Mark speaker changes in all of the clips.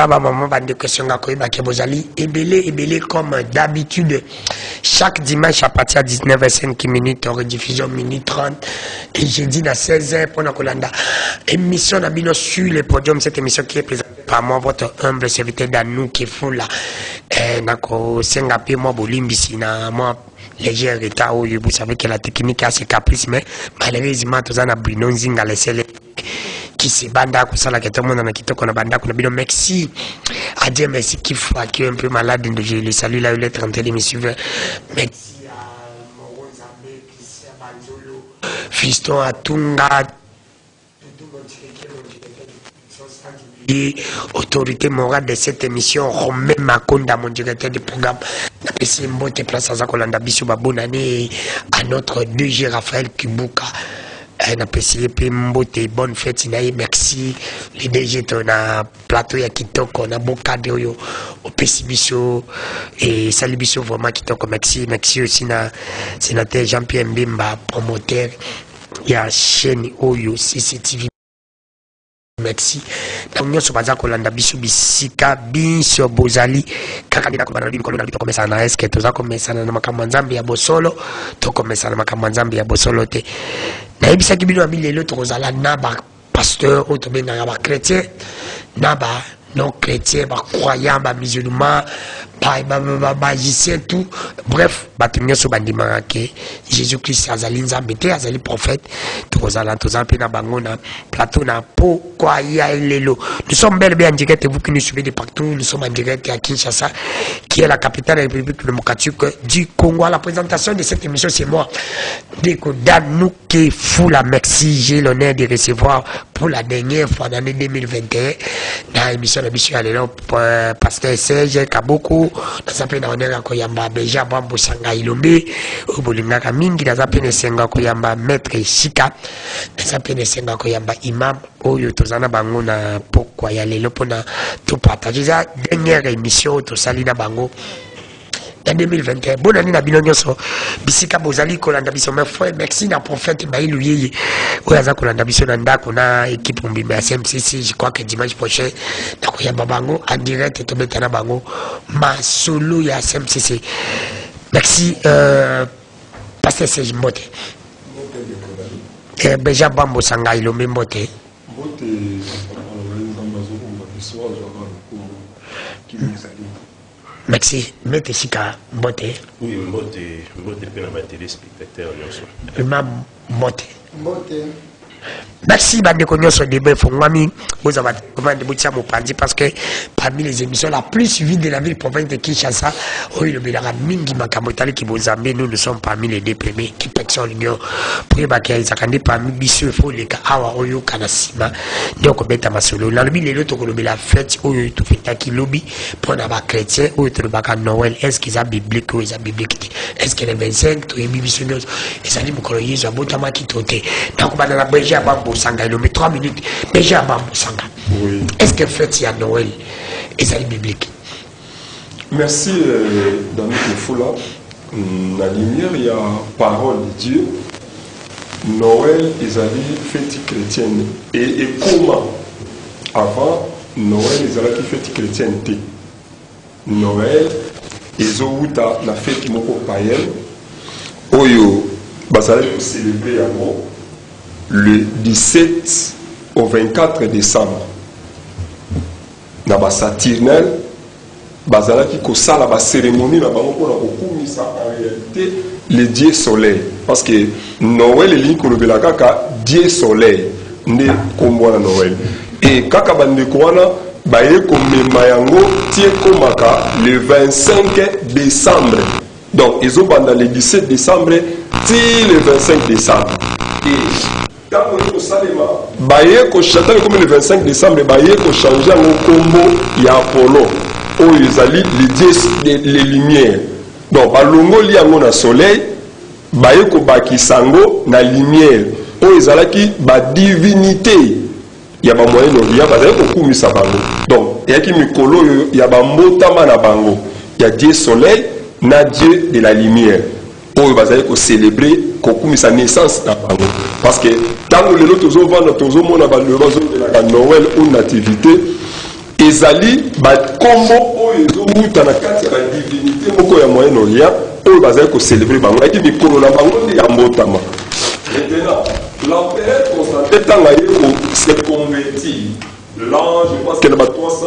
Speaker 1: maman va de question et comme d'habitude chaque dimanche à partir de 19h05 rediffusion minute 30 et jeudi à 16h pour la Colanda émission d'abino sur le podium. Cette émission qui est présentée par moi votre humble serviteur Danou qui est fou là nako sengapi moi bolimbisi na moi léger retard où vous savez que la technique a ses caprices mais malheureusement tous en a Bruno Nzinga laissé qui se banda comme ça là que tout le monde a quitté qu'on a banda qu'on a bien merci à Dieu merci qui fois qui est un peu malade de je le salue là il est en train de me suivre merci à Moron Zambé Christian Banzolo Fiston Atunga autorité morale de cette émission Romain Makonda mon directeur du programme c'est une bonne place à Zakolanda Bissou bonne année à notre 2G Raphaël Kibuka on apprécie Mbote bonne fête merci les DG on a plateau ya kitoko on a beau cadre au Pessibiso et salut Bissou vraiment kitoko merci aussi na sénateur Jean-Pierre Mbimba promoteur il y a chaîne Oyo CCTV merci. Nous sommes à Kolanda Bisu Bisika Biso Bozali Kakabina Kubana Bikolo to komesa na eske toza komesa na makamwanzambi ya bosolo to komesa na makamwanzambi ya bosolo te. Na ebisa kibino abilelo to kozala na ba pasteur o to benga ba chrétien na ba non chrétien ba croyant ba musulman ba magicien tout bref batunyo so bandima ke Jésus-Christ azali nzambe te azali prophète to kozala pe na bango na plateau na pourquoi ya lelo nous sommes bel et bien en direct vous qui nous suivez de partout nous sommes en direct à Kinshasa qui est la capitale de la République démocratique du Congo. La présentation de cette émission c'est moi Deko Danouké Foula merci j'ai l'honneur de recevoir pour la dernière fois en l'année 2021 dans l'émission de Bisu Alelo pasteur Serge Kaboko dans appel honneur à Koyamba Beja Bambo Sanga Ilombe au Bolingaka Mingi dans appel Senga Koyamba Maître Shika dans appel Senga Koyamba Imam Oyo Tozana Bango na pourquoi ya lelo pona tout partager ça dernière émission to salina bango en 2021 bonne année na bino nyonso bisika bozali kolanda biso mais frère merci na prophète Baïlou Yeye oyaza kolanda biso na ndako na équipe mbimba ya CMCC je crois que dimanche prochain na koyamba bango en direct to betana bango ma solo ya CMCC merci pasteur Serge Mbote Beja Bambo Sanga Ilombe Mbote merci. Mettez Sika Mbote.
Speaker 2: Oui, Mbote pour la téléspectateur.
Speaker 1: Mbote. Merci Bandeko Nyonso Debe Fongwami. Vous avez commandé Moupandi parce que parmi les émissions la plus suivie de la ville province de Kinshasa, oui, le Bélara Mingi Makamotali qui vous amène, nous sommes parmi les deux premiers qui pèsent l'union. Pour les Zakandi parmi Bissou Foleka, Awa Oyo Kanasima, donc Beta Masolo. Dans le milieu de l'autre, la fête, Oyo tout fait qui lobby pour les chrétiens, Oyo tout le bac Noël. Est-ce qu'ils ont biblique ou ils ont biblique? Est-ce que les 25, tout est Bissou, ils ont dit que ils ont Botama qui toté. Donc, on a la Béja Bambo Sanga, il met 3 minutes. Béja Bambo Sanga.
Speaker 2: Oui.
Speaker 1: Est-ce que fête il y a Noël et ça est biblique?
Speaker 3: Merci David Foula. La lumière, il y a parole de Dieu. Noël, ils avaient fête chrétienne. Et comment avant Noël, ils avaient fête chrétienne. Noël, ils ont eu la fête moko païenne. Oyo, basale pour célébrer le 17 au 24 décembre. Na ba Saturnel bazala ki ko sala ba cérémonie na bango pour okumisa en réalité le dieu soleil parce que Noël eli ko lobela kaka dieu soleil ne kombo na Noël et kaka bande ko wana ba ye ko mema yango tie komaka le 25 décembre donc ils ont banda le 17 décembre ti le 25 décembre et baye ko chata comme le 25 décembre baye ko changer mon combo ya Apollo o izali les lumières donc balongo li yango na soleil baye ko bakisango na lumière o izalaki ba divinité ya ba moyen no ya baye ko kumisa bango donc ya ki mikolo ya ba mbotama na bango ya Dieu soleil na Dieu de la lumière o bazaye ko célébrer ko kumisa naissance na bango parce que tant que les autres vont dans tous les monde le de la Noël ou nativité ezali bakombo oyo ezowuta na kati ya badivinité moko ya Moyen-Orient oyo bazali kocélébrer bango ayaki mikolo na bango nde ya mbotama. Maintenant l'empereur Constantin ntango aye se convertir l'an je pense que na ba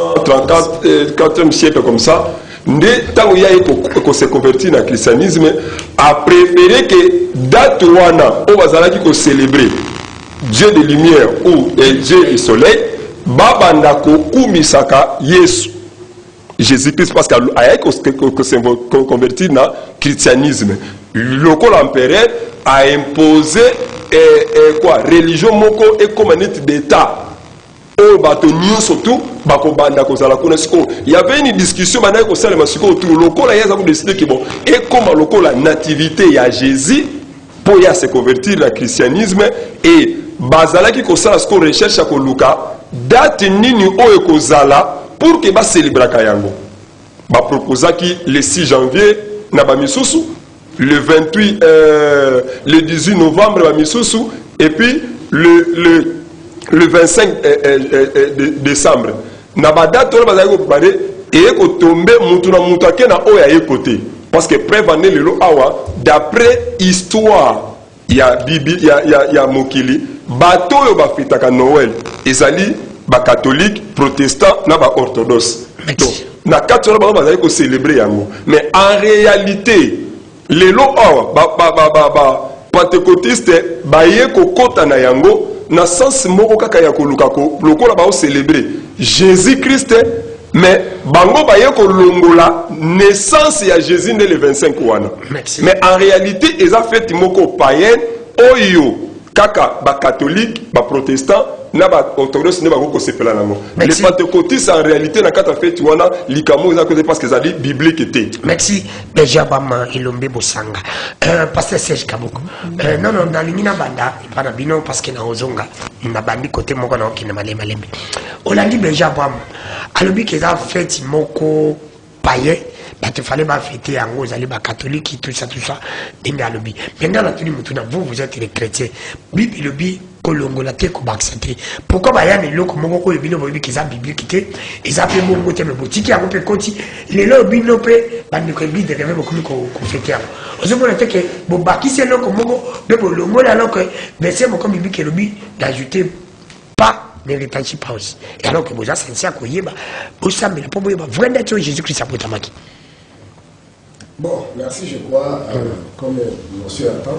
Speaker 3: 334e siècle comme ça nde ntango ye aye se convertir na christianisme a préféré que date wana oyo bazalaki kocélébrer Dieu de lumière ou Dieu du soleil babanda kokumisaka Yesu Jésus-Christ parce que ayaki convertir na christianisme lokola l'empereur a imposé quoi religion moko et comme neti d'état oyo bato nyonso tu bakobanda kozala kuna sikoyo il y avait une discussion bandaki kosalema sikoyo tu lokola ye aza kodeside ke bon ekoma lokola nativité ya Jésus mpo ye se convertir na christianisme et bazalaki kosala sikoyo recherche ya koluka date nini oyo ekozala pour ke baselebraka yango baproposaki le 6 janvier na bamisusu le 28 le 18 novembre bamisusu et puis le 25 décembre na badate oyo bazali kopare eye kotombe mutu na mutu ake na oyo aye kote parce que preuve ane lelo awa d'après histoire ya bibi ya mokili bato oyo bafetaka Noël ezali bacatholique protestant na baorthodoxe na kati wana bango bazali kocélébrer yango mais en réalité lelo awa pentecôtiste baye kokota na yango na sens moko kaka ya koluka ko lokola bao célébrer Jésus-Christ mais bango baye kolongola naissance ya Jésus né le 25 wana mais en réalité eza fête moko païenne oyo kaka ba catholique ba protestant na ba orthodoxe ne bako sepela nango les pentecôtistes en réalité na kata fête wana likamo eza côté parce que ça dit biblique était.
Speaker 1: Merci déjà bama ilombe bosanga pasteur Serge Kaboko non na lingina banda ipana bino parce que na ozonga na bandi côté moko na okina malembe lembe olandi déjà bama alobi que ça fête moko païen il fallait fêter yango zali ba catholique tout ça ndenge alobi maintenant la tuni mutuna vous êtes les chrétiens bibi lobi kolongola te ko accepter pourquoi ba ya loko moko ko bino bobi kiza biblique te eza pe mongo te me botiki yango pe koti lelo bino pe bandi ko bi de reve beaucoup ko fêter yango ozomona te ke bo bakise loko moko be bo longola loko verset moko biblique lobi d'ajouter pas n'héritage pas aussi et alors que vous avez senti à quoi yeba vous savez le problème vraiment que Jésus-Christ a porté maki.
Speaker 4: Bon, merci, je crois, comme monsieur attend.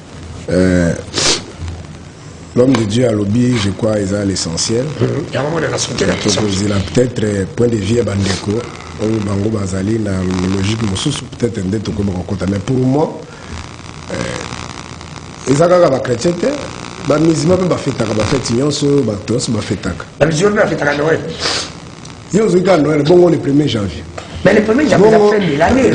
Speaker 4: L'homme de Dieu à lobby, je crois, ils ont l'essentiel.
Speaker 1: Il y a un moment de la santé.
Speaker 4: Peut-être point de vue à Bandeko, ou Bango Bazali, dans la logique, peut-être un détour comme on mais pour moi, ils ont chrétien, les musulmans peuvent faire des fêtes, ils ont fait des
Speaker 1: musulmans peuvent faire Noël.
Speaker 4: Ils ont fait Noël, bon, le 1er janvier.
Speaker 1: Mais le premier janvier, ça fait de l'année.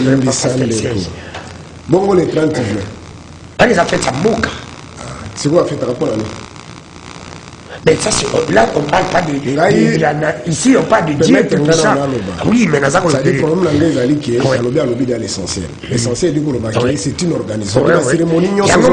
Speaker 4: Bon, le 30 juin.
Speaker 1: Allez, ça fait ça moka.
Speaker 4: C'est quoi la fête pour l'année?
Speaker 1: Mais ça, là, on ne parle pas de Dieu. Ici, on parle de Dieu et tout ça. Oui, mais ça,
Speaker 4: le problème dans l'essentiel. L'essentiel du c'est une organisation. La cérémonie,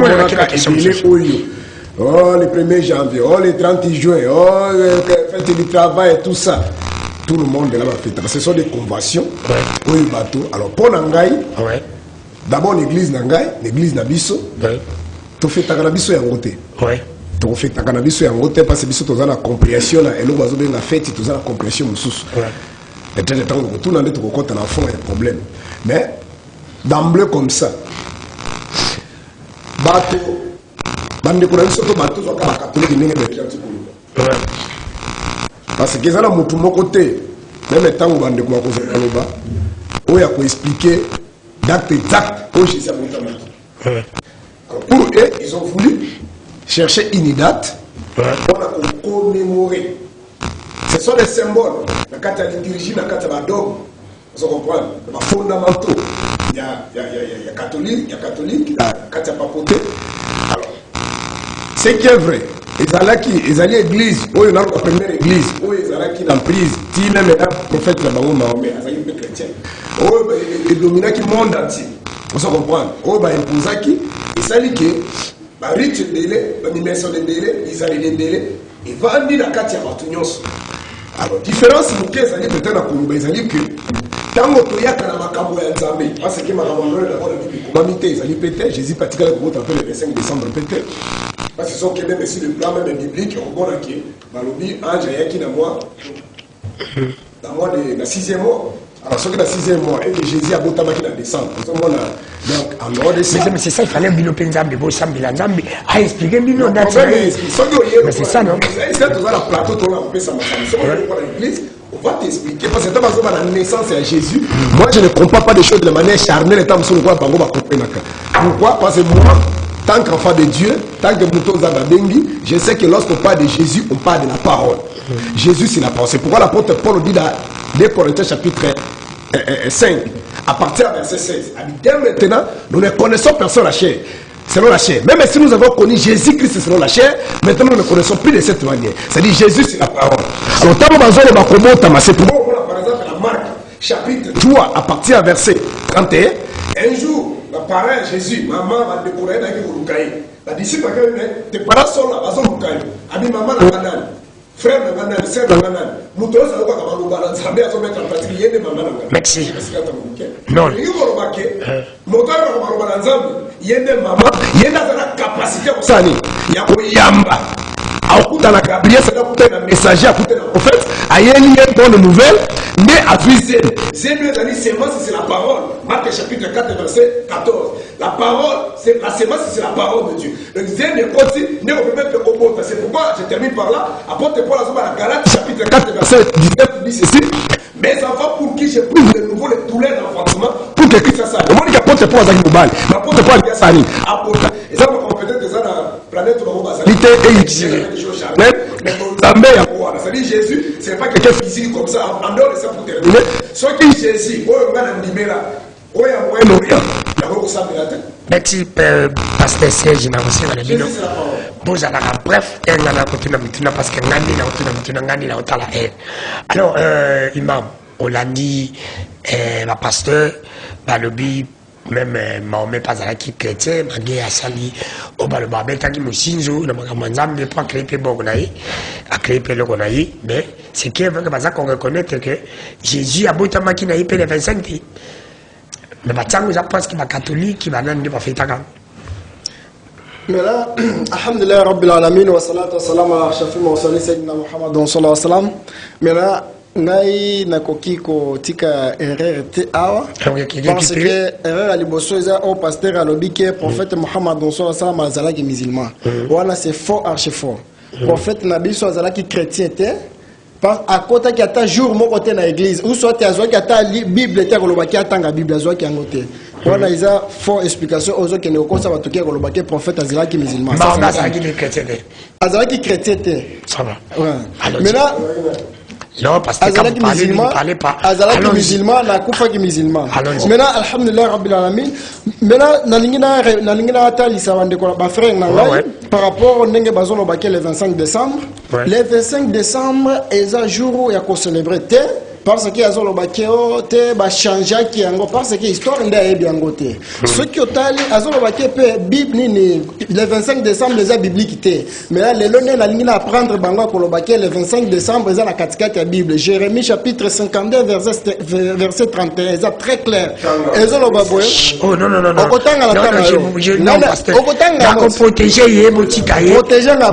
Speaker 4: oh, le 1er janvier, oh, le 30 juin, oh, fête du travail et tout ça. Tout le monde est là-bas fait. Ce sont des conventions. Oui, bateau. Alors, pour Nangaï, d'abord l'église Nangaï, l'église Nabiso, tu fais ta cannabis en côté. Tu fais ta cannabis en côté parce que tu as la compréhension et l'eau va la fête, tu as la compréhension sous. Peut-être que tout le monde est au côté de l'enfant, il y a un problème. Mais, d'emblée comme ça, bateau, bande de courants, surtout bateau, tu as la catholique, il y a un parce que ça, mon côté, même le temps où on a expliquer date exacte où Jésus a monté. Pour eux, ils ont voulu chercher une date pour commémorer. Ce sont des symboles. La carte de liturgie, la carte de la dogme. Vous comprenez? Les fondamentaux. Il y a catholique, il y a carte de papauté. Alors, ce qui est vrai. Ils allaient à l'église, où il y a la première église, où ils allaient dans la prise, qui même le prophète de Mahomet, ils étaient chrétiens. Où ils dominaient le monde entier. Vous comprenez? Où ils imposaient, ils allaient que, les rites de délai, l'animation de délai, ils allaient de délai, ils vendent la carte à Batunios. Alors, différence moke ezali peut-être na koloba ezali que tango toyaka na makambo ya nzambe parce que makambo ngolo d'abord la Bible komami te ezali peut-être Jésus patikala ko le 25 décembre peut-être parce que sont même si le plan même biblique on a qui balobi ange yaki na moi de la 6e mois. Alors, ce que la 6e mois et que Jésus a botamaki dans décembre. Donc, en dehors de ça.
Speaker 1: Mais c'est ça, il fallait biloper Nzambi, beau Sambi, la Nzambi, a expliqué Bino dans
Speaker 4: mais c'est ça, non? C'est ça, la plateau, on a coupé ça, l'église. On va t'expliquer, parce que dans la naissance à Jésus, moi je ne comprends pas des choses de la manière charnelle, pourquoi? Parce que moi, tant qu'enfant de Dieu, tant que Mouton Zabadengi, je sais que lorsqu'on parle de Jésus, on parle de la parole. Jésus, c'est la parole. C'est pourquoi l'apôtre Paul dit dans 2 Corinthiens chapitre 5, à partir du verset 16, dès maintenant, nous ne connaissons personne la chair, selon la chair. Même si nous avons connu Jésus-Christ selon la chair, maintenant nous ne connaissons plus de cette manière. C'est-à-dire Jésus, c'est la parole. Alors, c'est pourquoi, par exemple, la Marc, chapitre 3, à partir du verset 31, un jour, la parole Jésus, maman va découvrir avec vous. La disciple a dit, tes parents sont là, ils sont là. Elle dit, maman, la banane. Frère de banane, sœur de banane. Nous tous, nous avons un balance. Nous avons mettre en pratique. Il y a des mamans.
Speaker 1: Merci. Non.
Speaker 4: Il y a des mamans. Il y a des capacités. Il y a des yamba. Dans la Gabriel, c'est un messager, à côté d'un prophète. Il y a une bonne nouvelle, mais à viser. C'est la parole. Marc chapitre 4, verset 14. La parole, c'est la sémence, c'est la parole de Dieu. Donc, c'est pourquoi je termine par là. Apôtre Paul à la Galate, chapitre 4, verset 19, dit ceci. Mes enfants pour qui j'ai pris de nouveau les douleurs d'enfantement, pour que Christ s'arrête. Le monde qui apporte Paul à Zagibobal, apôtre Paul à Sani. Apôtre, et ça, on peut peut-être que ça, la planète, on va s'arrêter. C'est-à-dire Jésus, ce n'est pas quelqu'un physique comme ça, en dehors de ça pour terminer. Ce qui est Jésus, on a un là.
Speaker 1: Merci, pasteur Serge, je n'ai bref, parce que alors, imam, on l'a dit, ma pasteur, lobby, même Mahomet Pazalaki chrétien, Magé Asali, Obalba Betaki Musinzo, le Magamazam, mais pas créé Bogonaï, a créé Pelogonaï, mais c'est qui veut que qu'on reconnaître que Jésus a beau tamaki naï le 25 ans. Mais Batang, je pense qu'il va catholique, qui va n'en pas faire ta.
Speaker 5: Mais là, alhamdulillah, Rabbil Alamin, wa salatu wa salam ala Shafi Mawsali Sayyidina Muhammad sallallahu alayhi wa sallam. Mais là, ngai nakoki ko tika erreur te awa parce que erreur aliboso eza au pasteur alobi ke prophète Muhammad sallallahu alayhi wa sallam azalaki musulman. Voilà, c'est faux, archi faux. Prophète nabi so azalaki chrétien te à côté qui attend jour mon côté dans l'église ou soit à qui attend Bible te kolobaki atanga Bible azwa ki angote. Voilà, ils ont faux explication aux autres qui ne connaissent pas tout le prophète azalaki musulman.
Speaker 1: Azalaki chrétien.
Speaker 5: Azalaki chrétien.
Speaker 1: Ça va.
Speaker 5: Mais là,
Speaker 1: non, parce que quand vous parlez, vous ne parlez pas.
Speaker 5: Azalaki musulman, la koufa qui musulman. Maintenant, alhamdulillah, Rabbil Alamin. Maintenant, nalingina atali sawande ko ba frère nangai par rapport au ndenge bazono baké le 25 décembre. Le 25 décembre est un jour où il y a qu'on célébrer parce que azolo bakeo te ba changer ki yango parce que histoire nda yebi yango te ce qui otali azolo baké pe bible ni le 25 décembre les bibliques te mais là le lone na lingina apprendre bango ko lo baké le 25 décembre za na katikati ya bible Jérémie chapitre 52 verset 31 c'est très clair ezolo baboye
Speaker 1: oh non
Speaker 5: okotanga la tana
Speaker 1: non pasteur okotanga ko protéger ye botika ye
Speaker 5: protéger la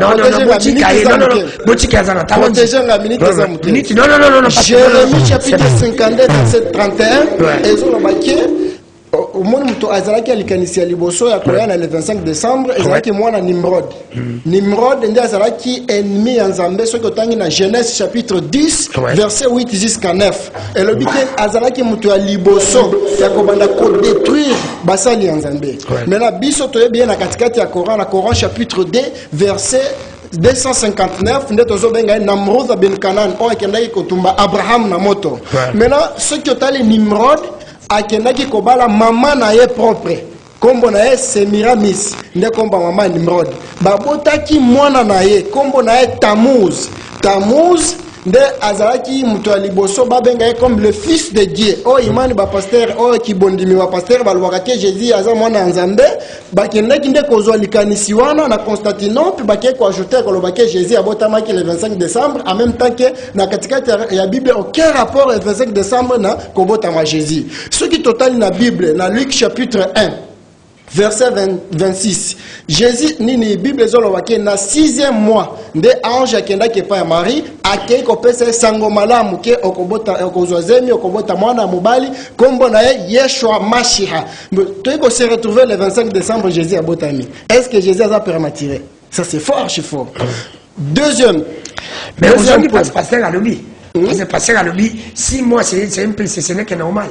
Speaker 1: botika za na talon
Speaker 5: protéger la minute
Speaker 1: non
Speaker 5: Jérémie chapitre 52 verset 31 ezolo baké au monde muto azalaki alikanisi ya liboso ya koyana le 25 décembre ezalaki mwana Nimrod ndi azalaki ennemi ya Nzambe soki otangi na Genèse chapitre 10 verset 8 jusqu'à 9 elobi ke azalaki muto ya liboso ya kobanda kodétruire basali ya Nzambe mais na biso toyebi ye na katikati ya Coran chapitre 2 verset 259 nde tozobenga Namrod ben Canaan oyo akendaki kotumba Abraham na moto maintenant soki otali Nimrod akendaki kobala mama na ye propre kombo na ye Semiramis nde kombo mama Nimrod babotaki mwana na ye kombo na ye Tammuz nde azalaki muto ya liboso babenga comme le fils de Dieu. Oh imani ba pasteur oh kibondimi ba pasteur balwaka ke Jésus aza mwana nzambe bakendaki nde kozwa likanisi wana na Constantinople bakie ko ajouter ko lobake Jésus abotamaki le 25 décembre en même temps que na katikati ya Bible aucun rapport le 25 décembre na kobotama Jésus. Ce qui total na Bible na Luc chapitre 1 verset 26. Jésus nini Bible zolobake na 6e mois nde ange akenda ke pa ya Marie akei ko pesa sango malamu ke okobota okozozemi okobota mwana mobali kombo na ye Yeshua Mashiach. Toi ko se retrouver le 25 décembre Jésus abotami. Est-ce que Jésus a prématuré? Ça c'est fort, archi fort. Deuxième.
Speaker 1: Mais aujourd'hui pasteur à lobby. C'est pasteur à lobby 6 mois c'est un peu ce n'est que normal.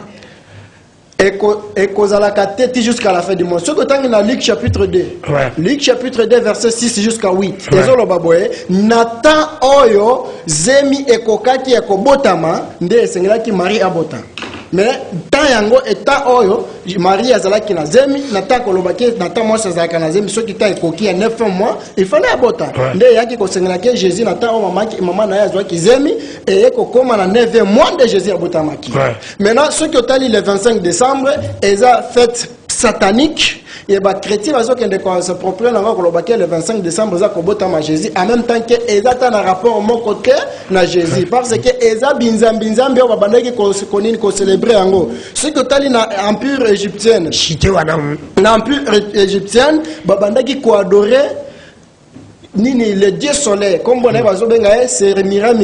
Speaker 5: Et kozalaka tete jusqu'à la fin du mois. Ce que tu as dans Luc chapitre 2.
Speaker 1: Ouais.
Speaker 5: Luc chapitre 2 verset 6 jusqu'à 8. Ezolo baboye Nathan oyo zemi ekokaki ekobotama nde esengelaki Marie abota. Mais tant yango eta oyo Marie azalaki na zemi Nathan kolobaki Nathan moi azalaka na zemi soki ta ekoki ya 9 mois il fallait abota. Nde yaki kosengelaki Jésus Nathan o maman na yazwaki zemi et ekokoma na 9e mois de Jésus abotamaki. Maintenant ce que tu as le 25 décembre ils a fête satanique et bah chrétien bazo kende ko se propre na ko lobaki le 25 décembre za ko botama Jésus en même temps que ezata na rapport mon côté na Jésus parce que eza binzambi o babandaki ko konini ko célébrer yango ce que tali na empire égyptienne
Speaker 1: chité wana
Speaker 5: na empire égyptienne babandaki ko adorer nini le dieu soleil comme bon bazo benga c'est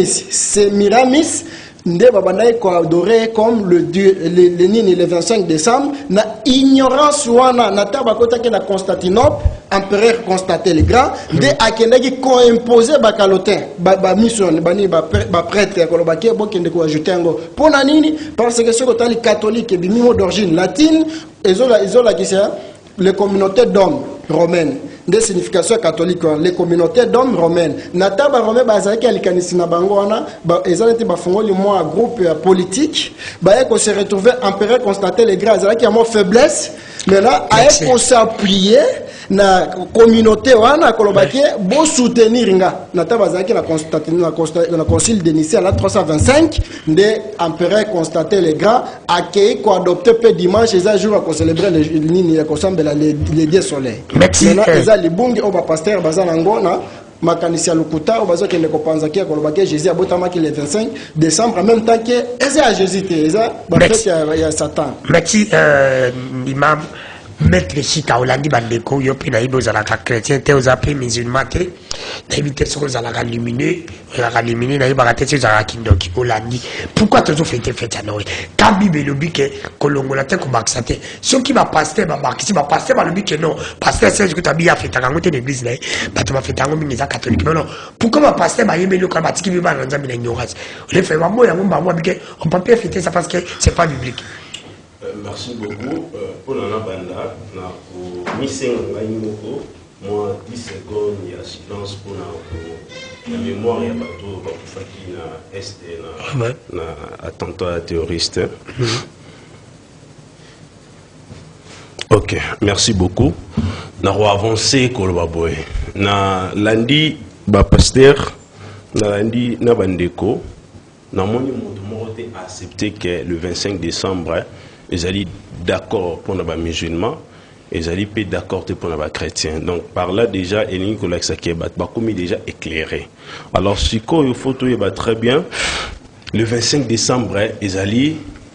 Speaker 5: Miramis nde babandaki ko adorer comme le dieu le nini le 25 décembre na ignorance wana na tabakotaki na Constantinople empereur Constantin le grand nde akendaki ko imposer bakalotin ba mission bani ba prêtre ko lobaki bokende ko ajouter ngo pona nini parce que ce que tali catholique bimimo d'origine latine ezola qui c'est les communautés d'hommes romaines des significations catholiques les communautés d'hommes romaines nataba romain bazaki alikanisi na bango wana ezalati bafungoli moi groupe politique ba ko se retrouver empereur Constantin le grand azalaki ya mo faiblesse mais là a ko s'appuyer na communauté wana kolobaki bo soutenir nga nataba bazaki na Constantinople na concile de Nicée à la 325 de empereur Constantin le grand accueilli ko adopter peu dimanche et jour à célébrer le nini ya kosambe les dieux soleil. Maintenant libungi oba pasteur bazana ngona makanisi ya lokuta obazo kende kopanzaki kolobaki Jésus abotamaki le 25 décembre en même temps que eza Jésus te eza bafete ya Satan.
Speaker 1: Merci imam mettre chita olandi bandeko yo pe na ibo za la chrétien te ozape musulman te na ibite soko za la lumineux na iba te za la kindoki olandi pourquoi toujours fêter fête à Noël quand bible lobi ke kolongola te ko baxate ceux qui va pasteur ba baxi ba pasteur ba lobi ke non pasteur c'est que tu bien fête à ngote l'église là ba tu ma fête à ngomi za catholique non pourquoi ba pasteur ba yemeli ko ba tiki bi ba nzambi na ignorance le fait ba moya ngomba moi bike on peut pas fêter ça parce que c'est pas biblique.
Speaker 2: Merci beaucoup. Pour la banda, pour Missing Moko, moi 10 secondes, il y a silence pour la mémoire, il y a bateau, Bakufaki, na Est, na attentat terroriste. Ok, merci beaucoup. Nous avons avancé, Kolbaboy. Na lundi, pasteur, na lundi, na bandeko, na mon accepté que le 25 décembre, ils allaient d'accord pour les musulmans, ils allaient pas d'accord pour les chrétiens. Donc par là déjà, il y déjà éclairé. Alors si il faut tout très bien, le 25 décembre, ils allaient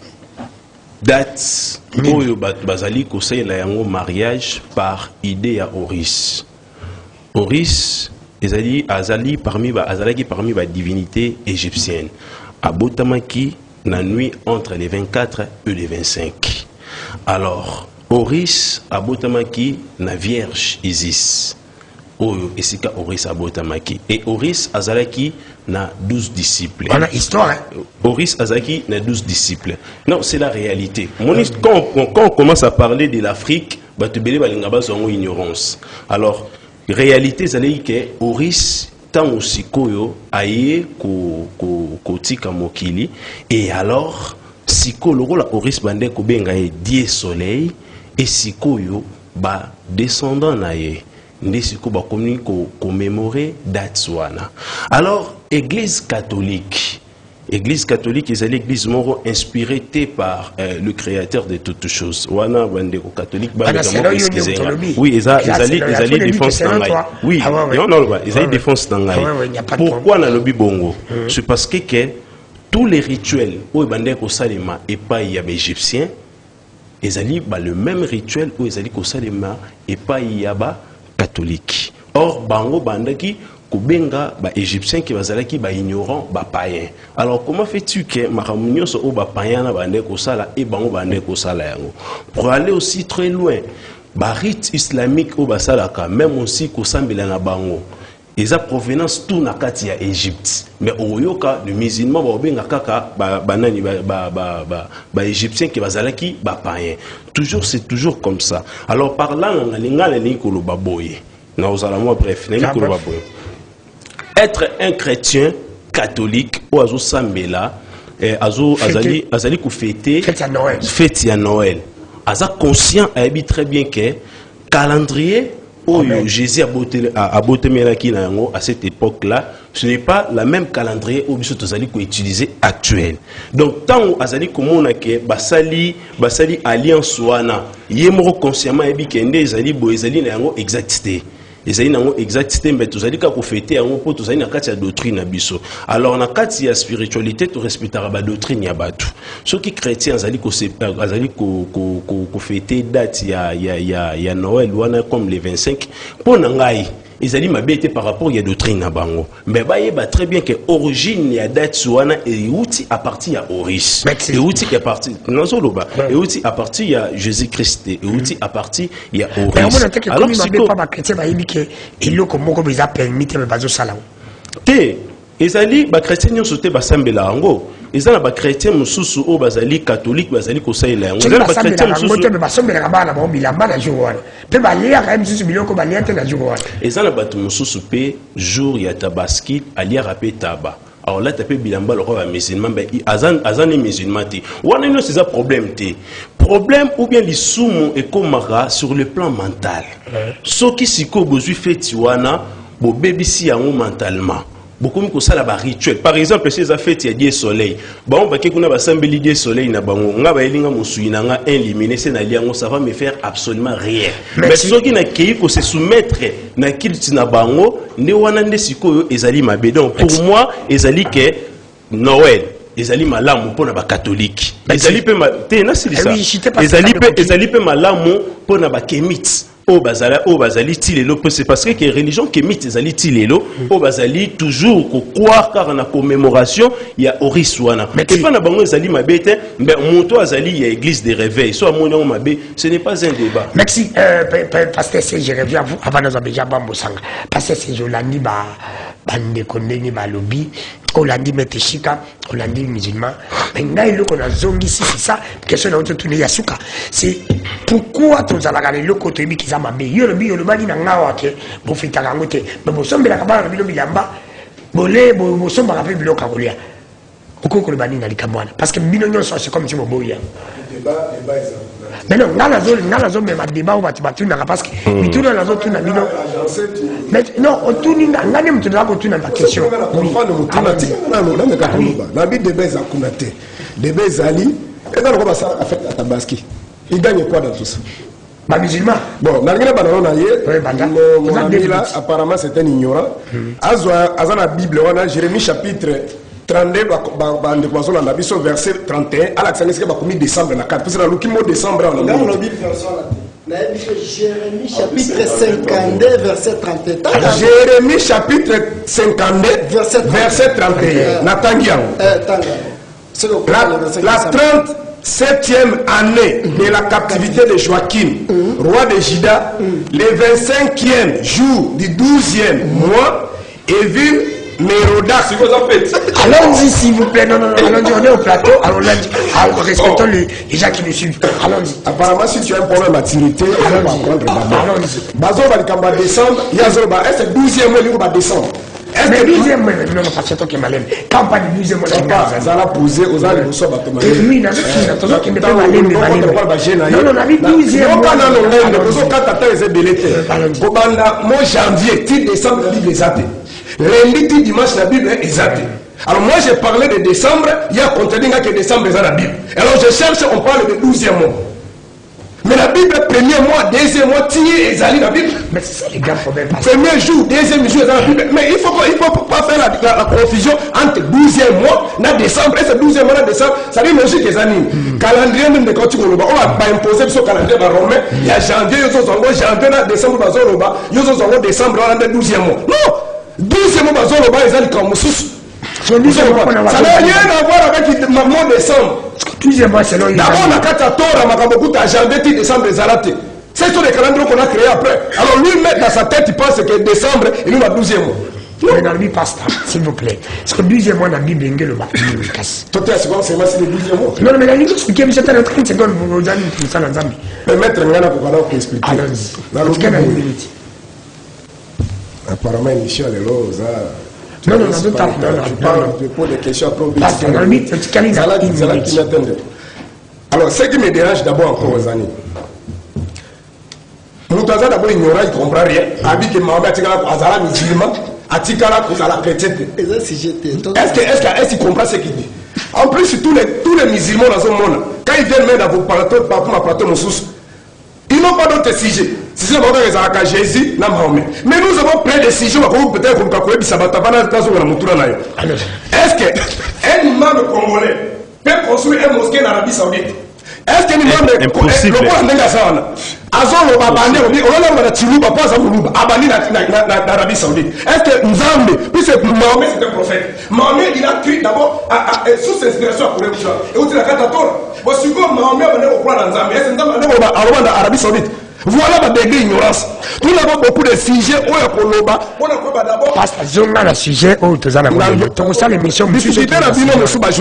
Speaker 2: date où ils allaient conseiller le mariage par idée à Horus. Horus, ils allaient parmi les divinités égyptiennes. Abotamaki, la nuit entre les 24 et les 25. Alors, Horus abotamaki na vierge Isis. Oyo esika Horus abotamaki. Et Horus azalaki na 12 disciples.
Speaker 1: On a histoire. Hein?
Speaker 2: Horus azalaki na 12 disciples. Non, c'est la réalité. Quand on commence à parler de l'Afrique, batubele balingaba zongo ignorance. Alors, réalité zalaki que Horus tant sikoyo aye ko tika mokili et alors siko loko la Horus bande ko benga e die soleil et sikoyo ba descendant na ye nde siko ba commémorer date wana. Alors Église catholique. Église catholique, c'est l'église moro inspirée par le créateur de toutes choses. Wana bande au catholique, oui, ils allaient défense dans la. Oui, non, ils allaient défense dans la. Pourquoi na lobi bongo? C'est parce que tous les rituels où bande au salima et pas il y a égyptiens, ils allaient le même rituel où ils allaient au salima et pas il y a catholique. Or bango bandaki kubenga ba égyptien qui bazalaki ba ignorant ba païen. Alors comment fais-tu que maramunyo so ba païen na bande ko sala et bango bande ko sala yango? Pour aller aussi très loin, ba rite islamique au basalaka même aussi ko sambela na bango. Ils ont provenance tout na kati ya Égypte. Mais au yoka le musulman ba benga kaka ba égyptien qui bazalaki ba païen. Toujours c'est toujours comme ça. Alors par là on a lingala ni ko lo baboye. Na osala mo bref, na ko lo baboye. Être un chrétien catholique ou azo sambela azali ko fêter fête ya Noël. Aza conscient a très bien que calendrier où Jésus a botemelaki na yango à cette époque-là, ce n'est pas la même calendrier où biso tozali ko utiliser actuel. Donc tant azali komona ke basali alliance wana yemoko consciemment ebi kende ezali boezali na yango exacté. Les aïna ont exacté, mais tous allez qu'à fêter un peu tous aïna katia doctrine abisso. Alors na katia spiritualité tu respecteras la doctrine yabatu. Ceux qui chrétiens allez ko fêter date ya Noël ou comme les 25 pour nangai. Ils allaient m'habiter par rapport à la doctrine à Bango. Mais bah très bien que l'origine y a date souana et outil à partir à Oris. Et outil à partir non solo bah. Et outil à partir à Jésus-Christ et outil à partir à Oris.
Speaker 1: Alors si pas chrétien bah il que il le comme ils a permis de bazo salon.
Speaker 2: Té ils allaient bah chrétiens sauter bah sambela ango. Ils allaient bah chrétiens mususu au bazali catholique bazali kosaila ango. Ils allaient bah chrétiens mususu bah sambela bah na bon bilamba na jour. Pe ba lia quand même mususu biloko ba lia te na jour. Ils allaient bah mususu pe jour ya tabaski alia rapé taba. Alors là tapé bilamba le roi musulman ben azan est musulman ti. Wana no c'est un problème ti. Problème ou bien lisumu et komara sur le plan mental. Ce qui siko bozu fait tiwana bo bebisi yango mentalement. Beaucoup de ça là rituel. Par exemple, ces affaires il y a des soleil. Bon, bah qu'on a ba sambeli des soleil na bango. Nga ba elinga musuina nga éliminer c'est na liango ça va me faire absolument rien. Mais ceux qui na kei ko se soumettre na kilti na bango ne wana nde sikoyo ezali mabe. Donc pour moi ezali que Noël ezali malamu pona ba catholique. Ezali pe ma te na c'est ça. Ezali pe malamu pona ba kemite. Au bazali tilelo c'est parce que les religions qui mitent ezali tilelo au bazali toujours croire car en a commémoration il y a oriswana mais pas na bango ezali mabete mais monto azali il y a église des réveils soit monyo mabe ce n'est pas un débat.
Speaker 1: Merci pasteur c'est je reviens à vous avant nous déjà bambosanga pasteur c'est Jolandi ba bande kondeni ba lobby Olandi meteshika Olandi musulman mais ngai le qu'on a zongi si c'est ça question na ototuné yasuka c'est pourquoi tous ala gale le côté bi kizama be yo le bani na ngawa ke bo fitaka ngote be bo sombela ka ba bilo bilamba bolé bo somba ka pe bilo ka kolia okoko le bani na likamwana parce que bino nyonso c'est comme si mo boya débat mais non ngala zo mais ma débat va tu na parce que mituna na zo tu na bino mais non on tourne ngane mtu na ko tu na question
Speaker 4: na bi débat za kunate débat zali et dans ko ba ça affect à tabaski il gagne quoi dans tout ça?
Speaker 1: Bah musulman. Bon,
Speaker 4: apparemment c'est un ignorant. Azana Bible, on a Jérémie chapitre 32, verset 31. À l'accent, c'est qu'il décembre la carte. Parce que le décembre, on a
Speaker 5: Jérémie chapitre 52, verset 31.
Speaker 4: Jérémie chapitre 52, verset 31. Natangian. La 37e année de la captivité de Joachim, roi de Juda, le 25e jour du 12e mois, et vu Mérodac.
Speaker 1: Allons-y s'il vous plaît, non, allons-y, on est au plateau, alors respectons les gens qui nous suivent. Allons-y.
Speaker 4: Apparemment, si tu as un problème de maturité, allons-y. Bazo va descendre, il y a est-ce que 12e mois, il va descendre.
Speaker 1: Mais 12e mois, non, parce que toi qui es malin. Campagne 12e mois,
Speaker 4: ça va poser aux alliés, ça va te marier.
Speaker 1: Oui, non, qui ne peut pas aller, mais non, non, on a vu 12e mois.
Speaker 4: Non, non, non, quand tu as été délété. Au janvier, tu décembre, il les a. lundi ti dimanche la Bible est exacte. Alors moi j'ai parlé de décembre, il y a contenu que décembre est dans la Bible. Alors je cherche, on parle de 12e mois. Mais la Bible, premier mois, deuxième mois, tiens, ezali la Bible.
Speaker 1: Mais c'est ça les gars, problème.
Speaker 4: Premier jour, deuxième jour, ezali la Bible. Mais il faut pas faire la confusion entre 12e mois, na décembre, et ce 12e mois, na décembre, ça dit logique, les amis. Calendrier, même de quand tu on va imposer ce calendrier romain, il y a janvier, janvier, na décembre, décembre, on a 12e mois. Non! 12e mois, ezali comme sous. Ça n'a rien à voir avec le mois de décembre. D'abord, on a 4 tours, on a beaucoup d'argent, décembre, c'est sur les calendriers qu'on a créés après. Alors lui, met dans sa tête, il pense que décembre, il nous a 12e mois.
Speaker 1: Mais dans la Bible, pasteur, s'il vous plaît. Parce que 12e mois, dans la Bible, il y a le
Speaker 4: Toi, tu as seconde, c'est le 12e mois.
Speaker 1: Non, mais la Bible, c'est que j'étais en 30 secondes pour vous aller pour ça dans Zambie.
Speaker 4: Mais maître, il y a pour expliquer.
Speaker 1: Allons-y.
Speaker 4: Apparemment, Michel est là,
Speaker 1: non, je
Speaker 4: parle pour des questions après. Alors, ce qui me dérange d'abord encore aux années, Moutaza d'abord ignorant, il ne comprend rien. Habit que Mahomet a Azara musulman, Atikala Kouzala chrétien. Est-ce qu'il comprend ce qu'il dit? En plus, tous les musulmans dans ce monde, quand ils viennent mettre dans vos plateaux, ils n'ont pas d'autres sujets. Si c'est vrai que Jésus, mais nous avons plein de sujets, peut-être qu'on peut est-ce qu'un imam congolais peut construire un mosquée en Arabie Saoudite? Est-ce qu'un imam
Speaker 2: impossible.
Speaker 4: Arabie Saoudite. Est-ce que Nzambe, puisque Mahomet c'est un prophète, Mahomet il a cru d'abord sous ses inspirations pour les gens. Et où tu l'as Torah. Si Mahomet va au courant Nzambe, est-ce que Nzambe va en Arabie Saoudite? Voilà ma degré d'ignorance. Nous avons beaucoup de sujets où il y a d'abord.
Speaker 1: Parce que j'ai un sujet où tu as l'émission.
Speaker 4: Difficulté la vie,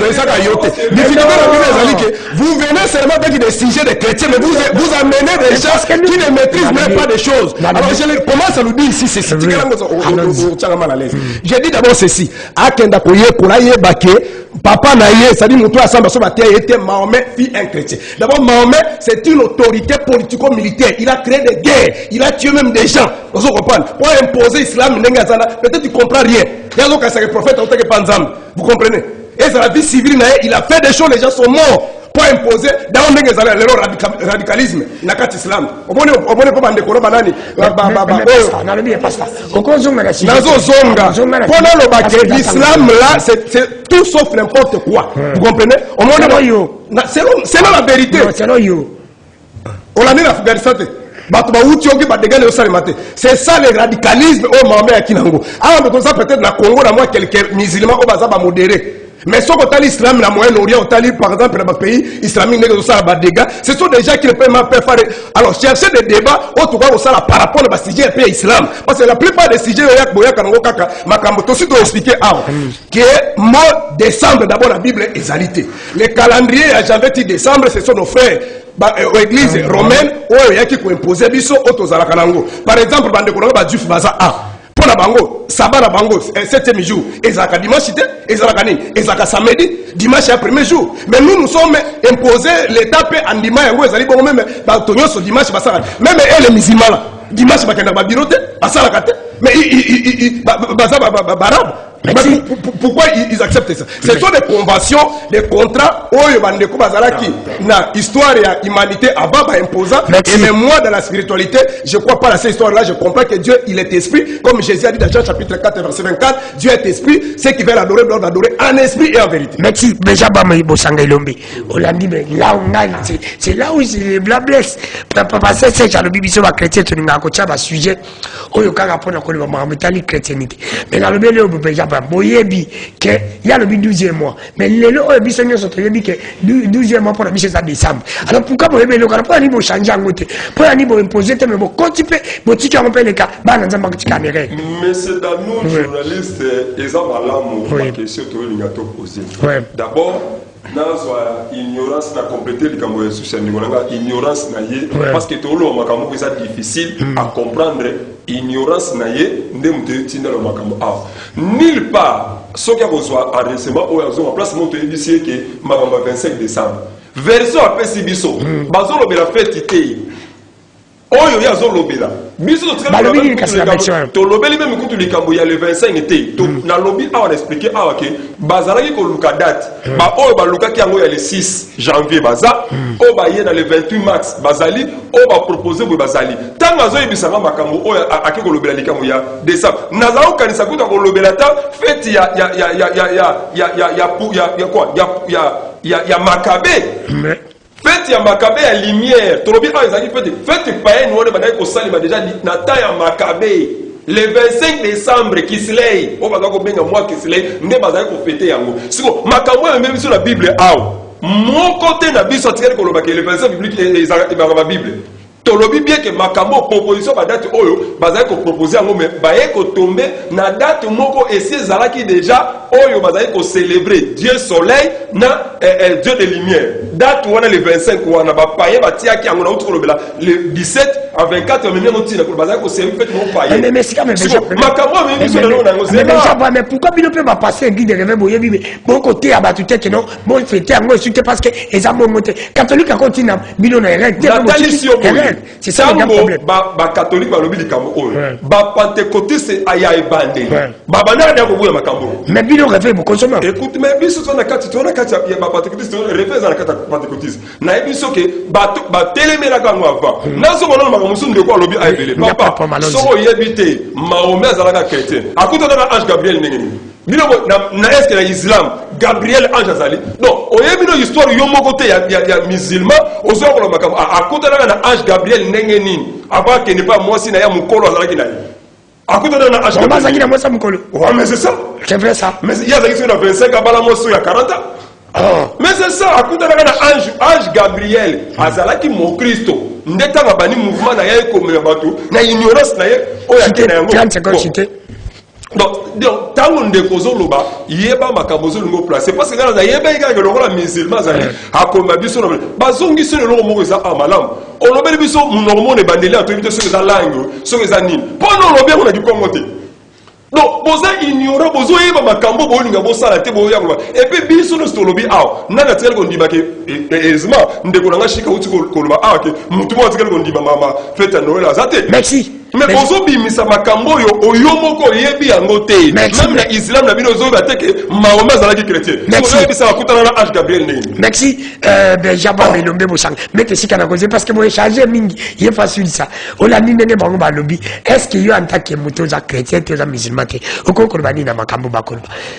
Speaker 4: vous venez seulement avec des sujets de chrétiens, mais vous amenez des gens qui ne maîtrisent même pas des choses. Alors je commence à nous dire ici, c'est ce qui j'ai dit d'abord ceci. Akenda Koye, Koraye Baké, Papa Naye, ça dit Moutou Assamba Sobatia était Mahomet, fille un chrétien. D'abord, Mahomet, c'est une autorité politico-militaire. Il a créé des guerres, il a tué même des gens. Vous comprenez? Pour imposer l'islam, peut-être tu ne comprends rien. Il y a donc un prophète en tant que Panzam. Vous comprenez? Et c'est la vie civile, il a fait des choses, les gens sont morts. Pour imposer dans le radicalisme, il n'a qu'à l'islam. On ne peut pas décorer banani. L'islam là, c'est tout sauf n'importe quoi. Vous comprenez? C'est là la vérité. On l'a mis dans l'Afghanistan. C'est ça le radicalisme au Mahomet à Kinango. Alors, comme ça, peut-être, dans le Congo, il y a quelques musulmans qui sont modérés. Mais si on a l'islam dans le Moyen-Orient, on a par exemple dans le pays islamique, ce sont des gens qui ne peuvent pas faire. Alors, chercher des débats, on trouve par rapport à sujet et l'islam. Parce que la plupart des sujets, qui est mort décembre, d'abord la Bible est exalité. Les calendriers à janvier décembre, ce sont nos frères. L'église romaine, il y a qui peut imposer biso autozala kanango. Par exemple, bande konoba juif baza a. Pour la bango, sabana bango, 7e jour. Ezaka dimanche, ezaka nini, ezaka samedi, dimanche est premier jour. Mais nous sommes imposés l'étape en dimanche, ezali bon même tonyo so dimanche basara. Même les musulmans là, dimanche bakenda ba birote, basara kate. Mais baza barabe. Pourquoi ils acceptent ça? Ce sont des conventions, des contrats où na histoire et humanité avant imposant. Et même moi dans la spiritualité, je crois pas à cette histoire-là. Je comprends que Dieu il est esprit, comme Jésus a dit dans Jean chapitre 4 verset 24. Dieu est esprit, ceux qui veulent l'adorer doivent l'adorer en esprit et en vérité.
Speaker 1: Merci. Déjà c'est là où c'est la blesse. Parce que c'est le bibi sur la chrétien, tu n'as pas sujet. Où il y a un chrétienité. Mais dans le milieu, boyebi que il y a le 12e mois mais le bisonyo soto yebi que 12e mois pour la mission ça décembre. Alors pourquoi boyebi le pour ani bo changer ngote pour ani bo imposer te mais bo continuer bo tiki on peut les cas ba na nzamba tika mere.
Speaker 3: Mais c'est dans nous journalistes exemple là la question que nous avons posé. D'abord nazwa ignorance na compléter les cambo social ignorance na ye parce que tout le makambo c'est difficile à comprendre ignorance na ye ndemute tinda le makambo nulle part ce qui a besoin à récemment ou en place monte ici que makambo 25 décembre version après sibiso bazolo bela fête té oyo ya zo lobela biso to lobeli même kutu likambo ya le 25 été to na lobi a on expliquer a ke bazalaki ko luka date ba oyo ba luka ki yango ya le 6 janvier baza o ba ye na le 28 mars bazali o ba proposer bo bazali tanga zo yebisanga makambo oyo akiki ko lobela likambo ya décembre nazao kanisa kutu ko lobela ta fête ya Makabe. Fête ya Makabe ya lumière. Tolobi a ezaki fête païenne on ba ko salima déjà na ta ya Makabe. Le 25 décembre Kisley. O ba ko benga moi Kisley nde bazali ko fêter yango. Siko makambo ya même sur la Bible aw. Mon côté na biso tikeli ko lobaki le 25 biblique ezaki ba Bible. Tolobi bien que makambo proposition ba date oyo bazali ko proposer yango mais baye ko tomber na date moko et c'est zalaki déjà oyo bazali ko célébrer Dieu soleil na Dieu de lumière date wana le 25 wana ba paye ba tiaki yango na utu ko lobela le 17 à 24 mais même tina ko bazali ko célébrer fête mo paye
Speaker 1: mais c'est quand même
Speaker 3: makambo mais biso na ngo
Speaker 1: mais pourquoi bino pe ba passer guide de rêve boye bibe bon côté à batu tête non bon fêter yango c'est parce que les amants monter catholique à continent bino na rien c'est ça le problème.
Speaker 3: Ba catholique ba lobi likambo oyo. Ba pentecôtiste aya ebande. Ba bana ya ko buya makambo.
Speaker 1: Mais bino rêve bu consommer.
Speaker 3: Écoute mais biso tona kati ya ba pentecôtiste rêve za na kati pentecôtiste. Na ebiso ke ba telemela kango avant. Na so mona makambo sunde ko lobi ayebele. Papa. So yebite Mahomet azalaka chrétien. Akuta na ange Gabriel ngeni. Bino na est que na islam Gabriel ange azali. Donc oyebino histoire yo moko te ya musulman ozo ko makambo akuta na ange Gabriel ndenge nini avant que ne pas moi si na ya mukolo azalaki na ye akuta na ange
Speaker 1: Gabriel azalaki na moi sa mukolo
Speaker 3: ouais mais c'est ça
Speaker 1: c'est vrai ça
Speaker 3: mais il y a des qui na 25 abala moi so ya 40 ans mais c'est ça akuta na ange Gabriel azalaki mo Christo ndeta bani mouvement na ye ko mena bato na ignorance na ye o ya ke na yango
Speaker 1: 30 secondes cité.
Speaker 3: Donc tant on décose loba yeba makabozo ngo placer parce que na yeba ika ke lokola musulman zali akoma biso no bazongi so lo mo za amalam on lobeli biso normal ne bandeli a to bito so za langue so za nini pono lobi on a du Congo te donc boza ignorer bozo yeba makambo bo linga bo sala te bo ya ko et puis biso no stolobi aw nana tel ko ndiba ke ezma ndeko nga shika uti ko loba aw ke mutu mo tel ko ndiba mama fête Noël azate
Speaker 1: merci.
Speaker 3: Mais bozo bimisa makambo yo oyomoko yebi yango te même na islam na bino zo bateke Mahomet azalaki chrétien so yebisa bakutana na ange Gabriel ndenge
Speaker 1: merci ben jaba melombe bosanga mete sika na cause parce que moi changer mingi il est facile ça on a ni nene bango ba lobby est-ce que yo en tant que moto za chrétien te za musulman te okoko bani na makambo bakolo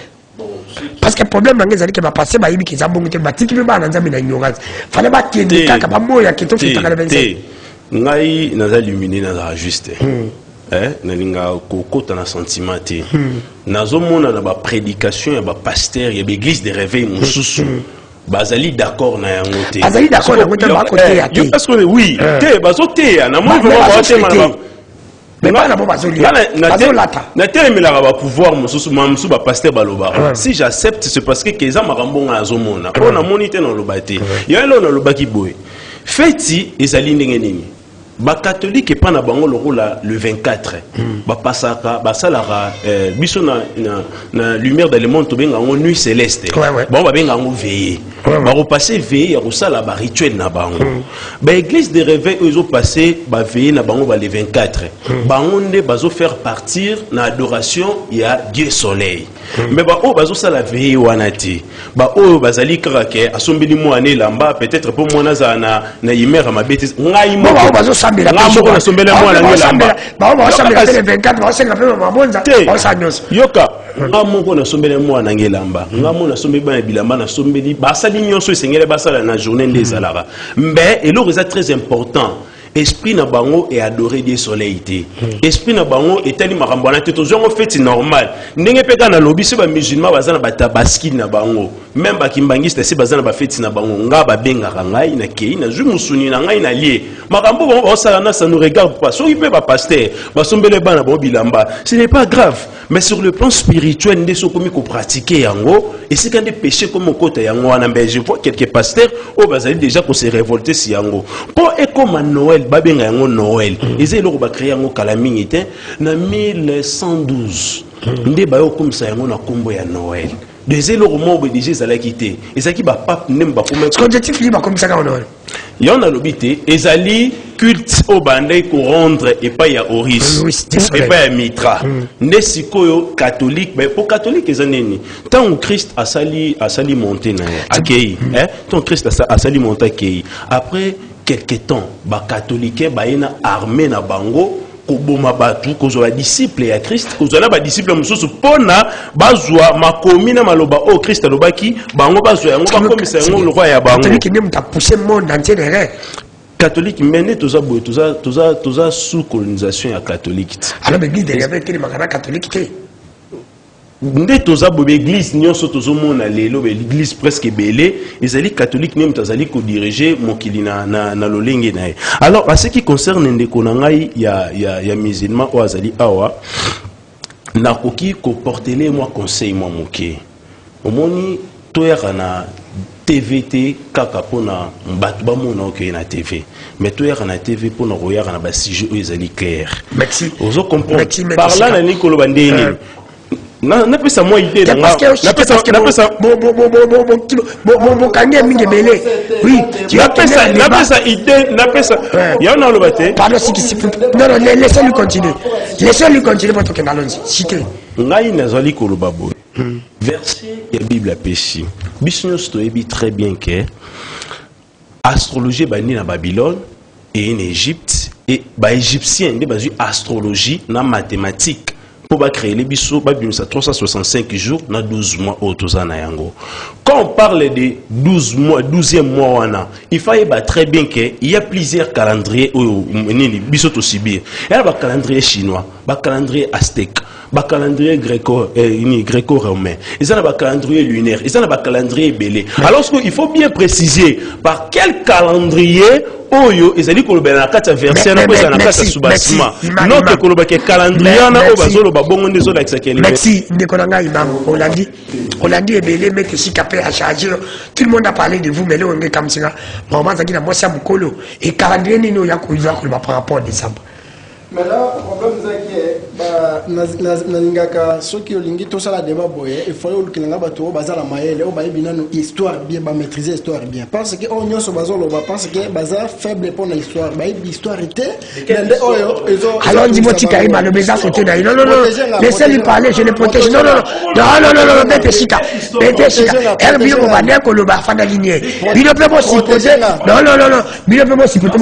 Speaker 1: parce que problème nanga zali ke ba passer ba yibi ke za bongo te batiki be ba na nzambe na ignorance fallait ba kende kaka ba moya ke to fita kala 25
Speaker 2: ngai naza luminer naza juste nalinga kokota na sentiment te nazomona na ba prédication ya ba pasteur ya l'église de réveil mosusu bazali d'accord na yango te
Speaker 1: bazali d'accord na ngote ba côté ya te
Speaker 2: parce que oui te bazoteya na moi vraiment ba te
Speaker 1: mais pas na bo bazoli bazolata
Speaker 2: na telemela ba pouvoir mosusu mamsu ba pasteur baloba si j'accepte c'est parce que keza makambo nga azomona ona monite na lobate ya lo na lobaki boy feti ezali ndenge nini ba catholique et pas na bango le 24 ba pasaka ba salara biso na lumière de le monde to benga ngo nuit céleste bon ba benga ngo veiller ba repasser veiller ya kosala ba rituel na bango ba église de réveil ils ont passé ba veiller na bango ba le 24 bango nde bazo faire partir na adoration ya Dieu soleil mais ba o bazo sala veiller wana ti ba o bazali krake asombeli mo ane lamba peut-être pour moi na yimera ma bêtise ngai mo
Speaker 1: bazo sambela
Speaker 2: na sombela mo na lamba
Speaker 1: ba sambela 24 ba senga pe mabonza ba sanyos
Speaker 2: yoka ngamo na sombela mo na ngelamba ngamo na sombeli ba bilamba na sombeli ba sali nyonso esengele ba sala na journée ndezalara mais et l'autre est très important esprit na bango et adorer Dieu soleil té esprit na bango et tali makambo na teto zongo fête normal ndenge peka na lobi se ba musulman bazana ba tabaski na bango même ba kimbangiste se bazana ba fête na bango nga ba benga ngai na kei na jumusuni na ngai na lié makambo bango ba sala na ça nous regarde pas so ipe ba pasteur ba sombele bana ba bilamba ce n'est pas grave mais sur le plan spirituel nde so komi ko pratiquer yango et c'est quand des péchés comme kota yango wana mais je vois quelques pasteurs au bazali déjà ko se révolter si yango pour et comme Noël babenga yango Noël ezé loko ba créer yango kala mingi te na 1112 nde bayo comme ça yango na kombo ya Noël des loko mo déjà ezalaki te ezaki ba pape nemba comme
Speaker 1: objectif libre comme ça ka Noël
Speaker 2: yona lobité ezali culte au bandai ko rendre et pas ya Oris et pas ya Mitra ne sikoyo catholique mais pour catholique ezaneni tant Christ a sali monter na akei tant Christ a sali monter akei après quelque temps ba catholique ba ina armée na bango koboma batu kozwa disciple ya Christ kozwa ba disciple mususu pona bazwa makomi na maloba o Christ alobaki bango bazwa yango bakomisa yango le roi ya bango
Speaker 1: catholique ne mta pousser monde entier derrière
Speaker 2: catholique mais toza sous colonisation ya catholique
Speaker 1: alors l'église derrière était makana catholique té
Speaker 2: nde toza bobe église nyonso tozomona lelo l'église presque belé ezali catholique nem tazali ko diriger mokili na lolenge na ye. Alors à ce qui concerne ndeko na ngai ya musulman o azali awa nakoki ko porter moi conseil moi moké omoni toyaka na TVT kaka pona mbatu ba mona oké na TV mais toyaka na TV pona royaka na ba sujet o ezali clair
Speaker 1: merci
Speaker 2: ozo comprendre par là na nikolo bandeni n'a pas ça moi idée n'a pas ça oui n'a pas ça idée n'a pas ça il y en a le bâté
Speaker 1: pardon si non laissez-lui continuer pour que n'allons citer
Speaker 2: ngai nazali koloba boy verset ya Bible a péché bisnos to ebi très bien que astrologie bani na Babylone et en Égypte et ba égyptien de bazu astrologie na mathématique pour créer les bisous, 365 jours, na 12 mois au Tozana Yango. Quand on parle de 12 mois, 12e mois, il faut très bien qu'il y a plusieurs calendriers au bisous aussi bien. Il y a un calendrier chinois, un calendrier aztèque, un calendrier gréco-romain, il y a un calendrier lunaire, il y a un calendrier belé. Alors il faut bien préciser par quel calendrier oyo ezali kolobela na kati ya verset na koza na kati ya subasima note kolobaka calendrier na o bazolo babongo ndezo la kisakeli
Speaker 1: merci ndeko na ngai imam Olandi ebele mete sikape a charger tout le monde a parlé de vous mais le onge comme ça maman zaki na mosia mukolo et calendrier nino ya ko par rapport à décembre.
Speaker 5: Mais là, le problème c'est que nalingaka soki olingi tosala débat boye il faut que nga bato bazala maele o bayebina no histoire bien ba maîtriser histoire bien parce que on nyonso bazolo ba parce que baza faible pour la histoire ba histoire était ndé oyo ezo
Speaker 1: alors dis-moi Karima le beza sauté là non laissez-lui parler je le protège non bête chika elle bio ko bande ko lo ba fanda ligne bilo pe mo si poser non bilo pe mo si poser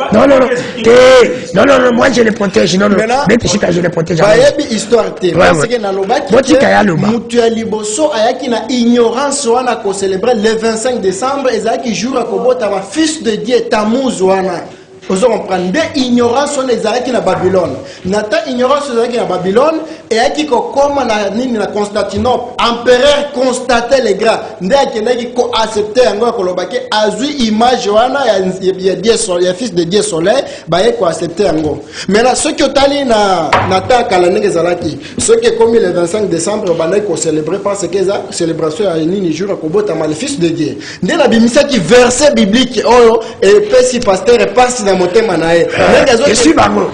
Speaker 1: non moi je le protège non bête chika je le protège
Speaker 5: bayebi histoire te parce que na lobaki mutu ya liboso ayaki na ignorance wana ko célébrer le 25 décembre ezaki jour akobota ma fils de Dieu Tammuz wana ozo comprendre de ignorance on ezaki na Babylone nata ignorance ezaki na Babylone et aki ko koma na nini na Constantinople empereur Constantin le Grand nde akendaki ko accepter yango ko lobaki azui image wana ya Dieu soleil ya fils de Dieu soleil baye ko accepter yango mais là ce que otali na nata kala ndenge zalaki ce que comme le 25 décembre banaye ko célébrer parce que ça célébration ya nini jour ko bota mal fils de Dieu nde na bimisa ki verset biblique oyo et pesi pasteur et passe na motema na ye
Speaker 1: je suis bango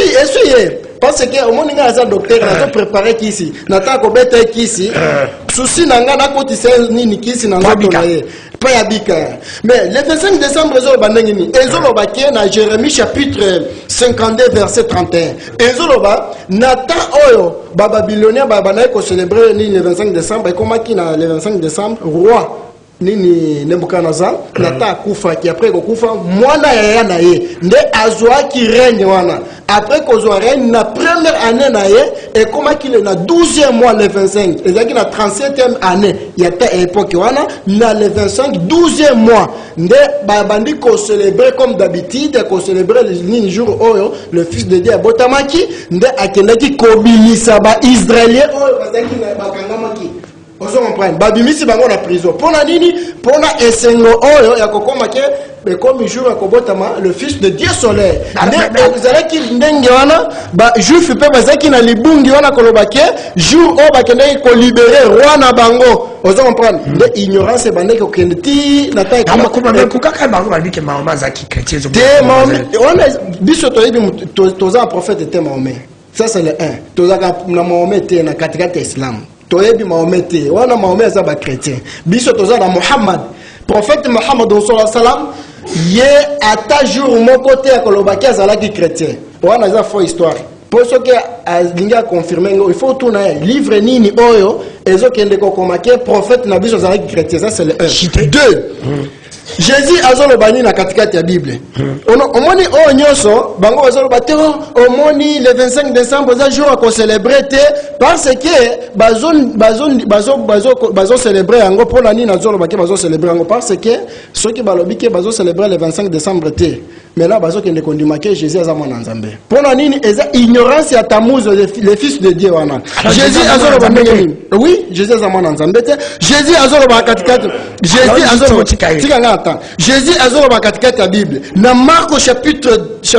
Speaker 5: parce que au monde nga docteur na to préparer kisi nata ko beta kisi souci nanga na kotisa nini kisi na nzoto na ye pas ya bika mais le 25 décembre ezo bandengi ni ezo lobaki na Jérémie chapitre 52 verset 31 ezo loba nata oyo ba babylonien ba banaye ko célébrer ni le 25 décembre et comment qui na le 25 décembre roi nini Nebuchadnezzar nata kufa qui après kufa mwana ya na ye nde azwa ki règne wana après kozwa règne na première année na ye et comment qu'il est na 12e mois le 25 ezaki na 37e année ya ta époque wana na le 25 12e mois nde ba bandi ko célébrer comme d'habitude ko célébrer le jour oyo le fils de Dieu botamaki nde akendaki ko bilisa ba israélien oyo bazaki na bakangamaki ozo comprendre babimisi bango na prison pona nini pona esengo oyo ya kokoma ke be comme jour ya kobotama le fils de Dieu soleil nde ezalaki ndenge wana ba juif pe bazaki na libungi wana kolobake jour o bakendeki ko libérer roi na bango ozo comprendre nde ignorance bandeki kokende ti na taille
Speaker 1: kaka bango balike Mahomet zaki chrétien
Speaker 5: te Mahomet wana biso toyebi toza prophète te Mahomet ça c'est le 1 toza na Mahomet te na katikati islam toyebi Mahomet te wana Mahomet za ba chrétien biso toza na Muhammad prophète Muhammad sallallahu alaihi wasallam ye ata jour moko te akolobaki azalaki chrétien wana eza faux histoire pour ce que alingi aconfirme il faut tout na livre nini oyo ezokende kokomake prophète na biso azalaki chrétien ça c'est le 1 2 Jésus azoloba nini na katikati ya Bible omoni oyo nyonso bango bazoloba te omoni le 25 décembre za jour à célébrer te parce que bazo célébrer yango pona nini azoloba ke bazo célébrer yango parce que ceux qui balobi ke bazo célébrer le 25 décembre te mais là bazo kende kondima ke Jésus aza mwana nzambe pona nini eza ignorance ya tamuzo le fils de Dieu wana Jésus azoloba nini oui Jésus aza mwana nzambe te Jésus azoloba katikati Jésus azoloba tikanga attends Jésus azoloba katikati ya Bible na Marc chapitre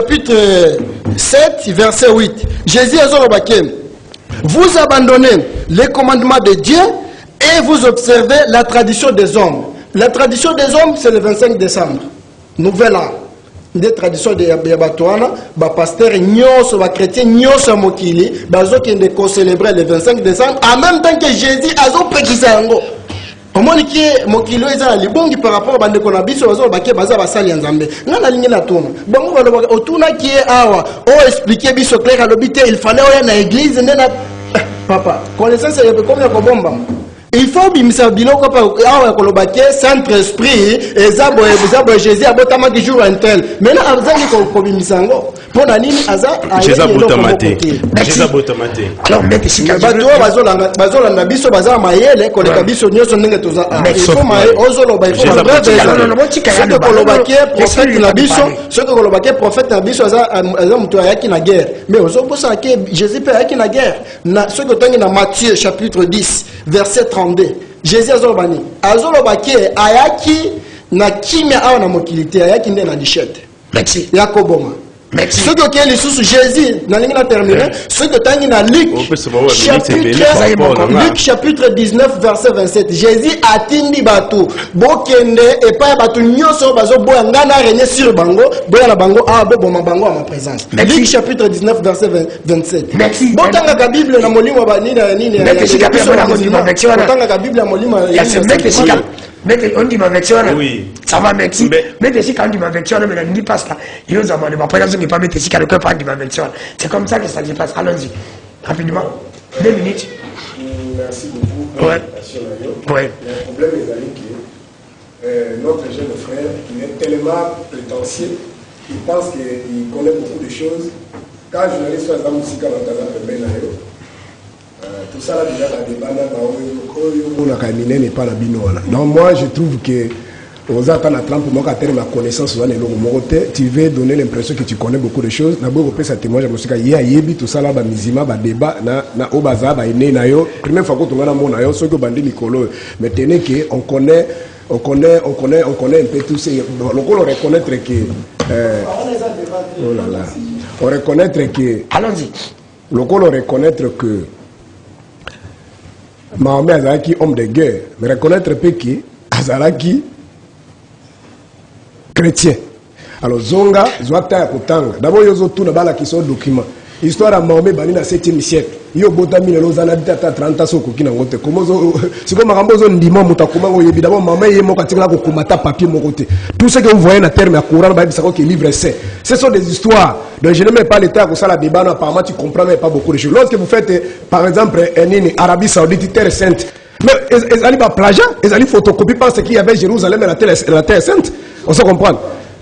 Speaker 5: 7 verset 8 Jésus azoloba ke vous abandonnez les commandements de Dieu et vous observez la tradition des hommes. La tradition des hommes, c'est le 25 décembre. Nouvel an. Des traditions de Yabatouana, pasteur, nyos, chrétien, nyos, mokili, qui ne célébrer le 25 décembre, en même temps que Jésus a zo pekisango. Au moins qui est mokilo eza libongi par rapport à bande ko na biso bazo baké baza basali ya nzambe ngana lingi na tuna bango baloba otuna qui est awa o expliquer biso clair à l'obité il fallait oya na église ndena papa connaissance ya comme ya kobomba il faut bimisa biloko pa awa koloba ke centre esprit ezabo Jésus abotama ki jour intel mais là azangi ko bimisango pona nini aza
Speaker 2: Jésus abotamate Jésus abotamate
Speaker 1: alors mais si
Speaker 5: bato bazolanda biso baza mayele koleka biso nyonso ndenge toza il faut maye ozoloba il faut bref koloba ke prophète na biso ce que koloba ke prophète na biso aza muto ayaki na guerre mais ozobosa ke Jésus pe ayaki na guerre na ce que tangi na Matthieu chapitre 10 verset 32 Jésus azolobani azolobaki ayaki na kimia awa na mokilité ayaki nde na lichette
Speaker 1: merci
Speaker 5: yakoboma ce que les sous Jésus n'a rien à terminer ce que tangi na Luc chapitre 19 verset 27 Jésus atindi bato bokende et pas bato nyoso bazo boya ngana régner sur bango boya na bango a boma bango à ma présence Luc chapitre 19 verset 27
Speaker 1: merci
Speaker 5: botanga ka Bible na molimo ba nini botanga ka Bible na molimo
Speaker 1: mais on dit ma vection oui ça va merci mais si quand on dit ma vection mais on dit pas ça il nous a demandé par exemple ne pas mettre si quelqu'un parle de ma vection c'est comme ça que ça se passe allons-y rapidement 2 minutes
Speaker 4: merci beaucoup
Speaker 1: ouais
Speaker 4: le problème est que notre jeune frère il est tellement prétentieux il pense qu'il connaît beaucoup de choses quand journaliste fait la musique à l'antenne tout ça là déjà la débat donc moi je trouve que aux attentes à Trump moi quand ma connaissance tu veux donner l'impression que tu connais beaucoup de choses d'abord on peut ça témoigne je me yebi tout ça là ba mizima ba débat na obaza ba ene na yo première fois que tu ngana mona yo ce que bandi likolo mais tenez que on connaît un peu tout ça on reconnaître que oh là là on reconnaître que
Speaker 1: allons-y
Speaker 4: le reconnaître que Mahomet Azalaki homme de guerre, mais reconnaître que Azalaki chrétien. Alors Zonga, Zouakta ya Kotanga. D'abord yozo tout na qui sont document. Histoire à Mahomet bani na 7e siècle. Yo botami le lozana dita 30 ans ko kina ngote. Comment c'est comme Rambozo ndima mutakuma ngo yebi d'abord Mahomet yemo katika ko komata papier mon côté. Tout ce que vous voyez na terme ya Coran ba bisa ko que livre c'est. Ce sont des histoires. Donc je ne mets pas l'état pour ça la débat apparemment tu comprends mais pas beaucoup de choses. Lorsque vous faites par exemple Arabie Saoudite terre sainte. Mais ils allaient pas plagiat, ils allaient photocopie parce qu'il y avait Jérusalem et la terre sainte. On se comprend.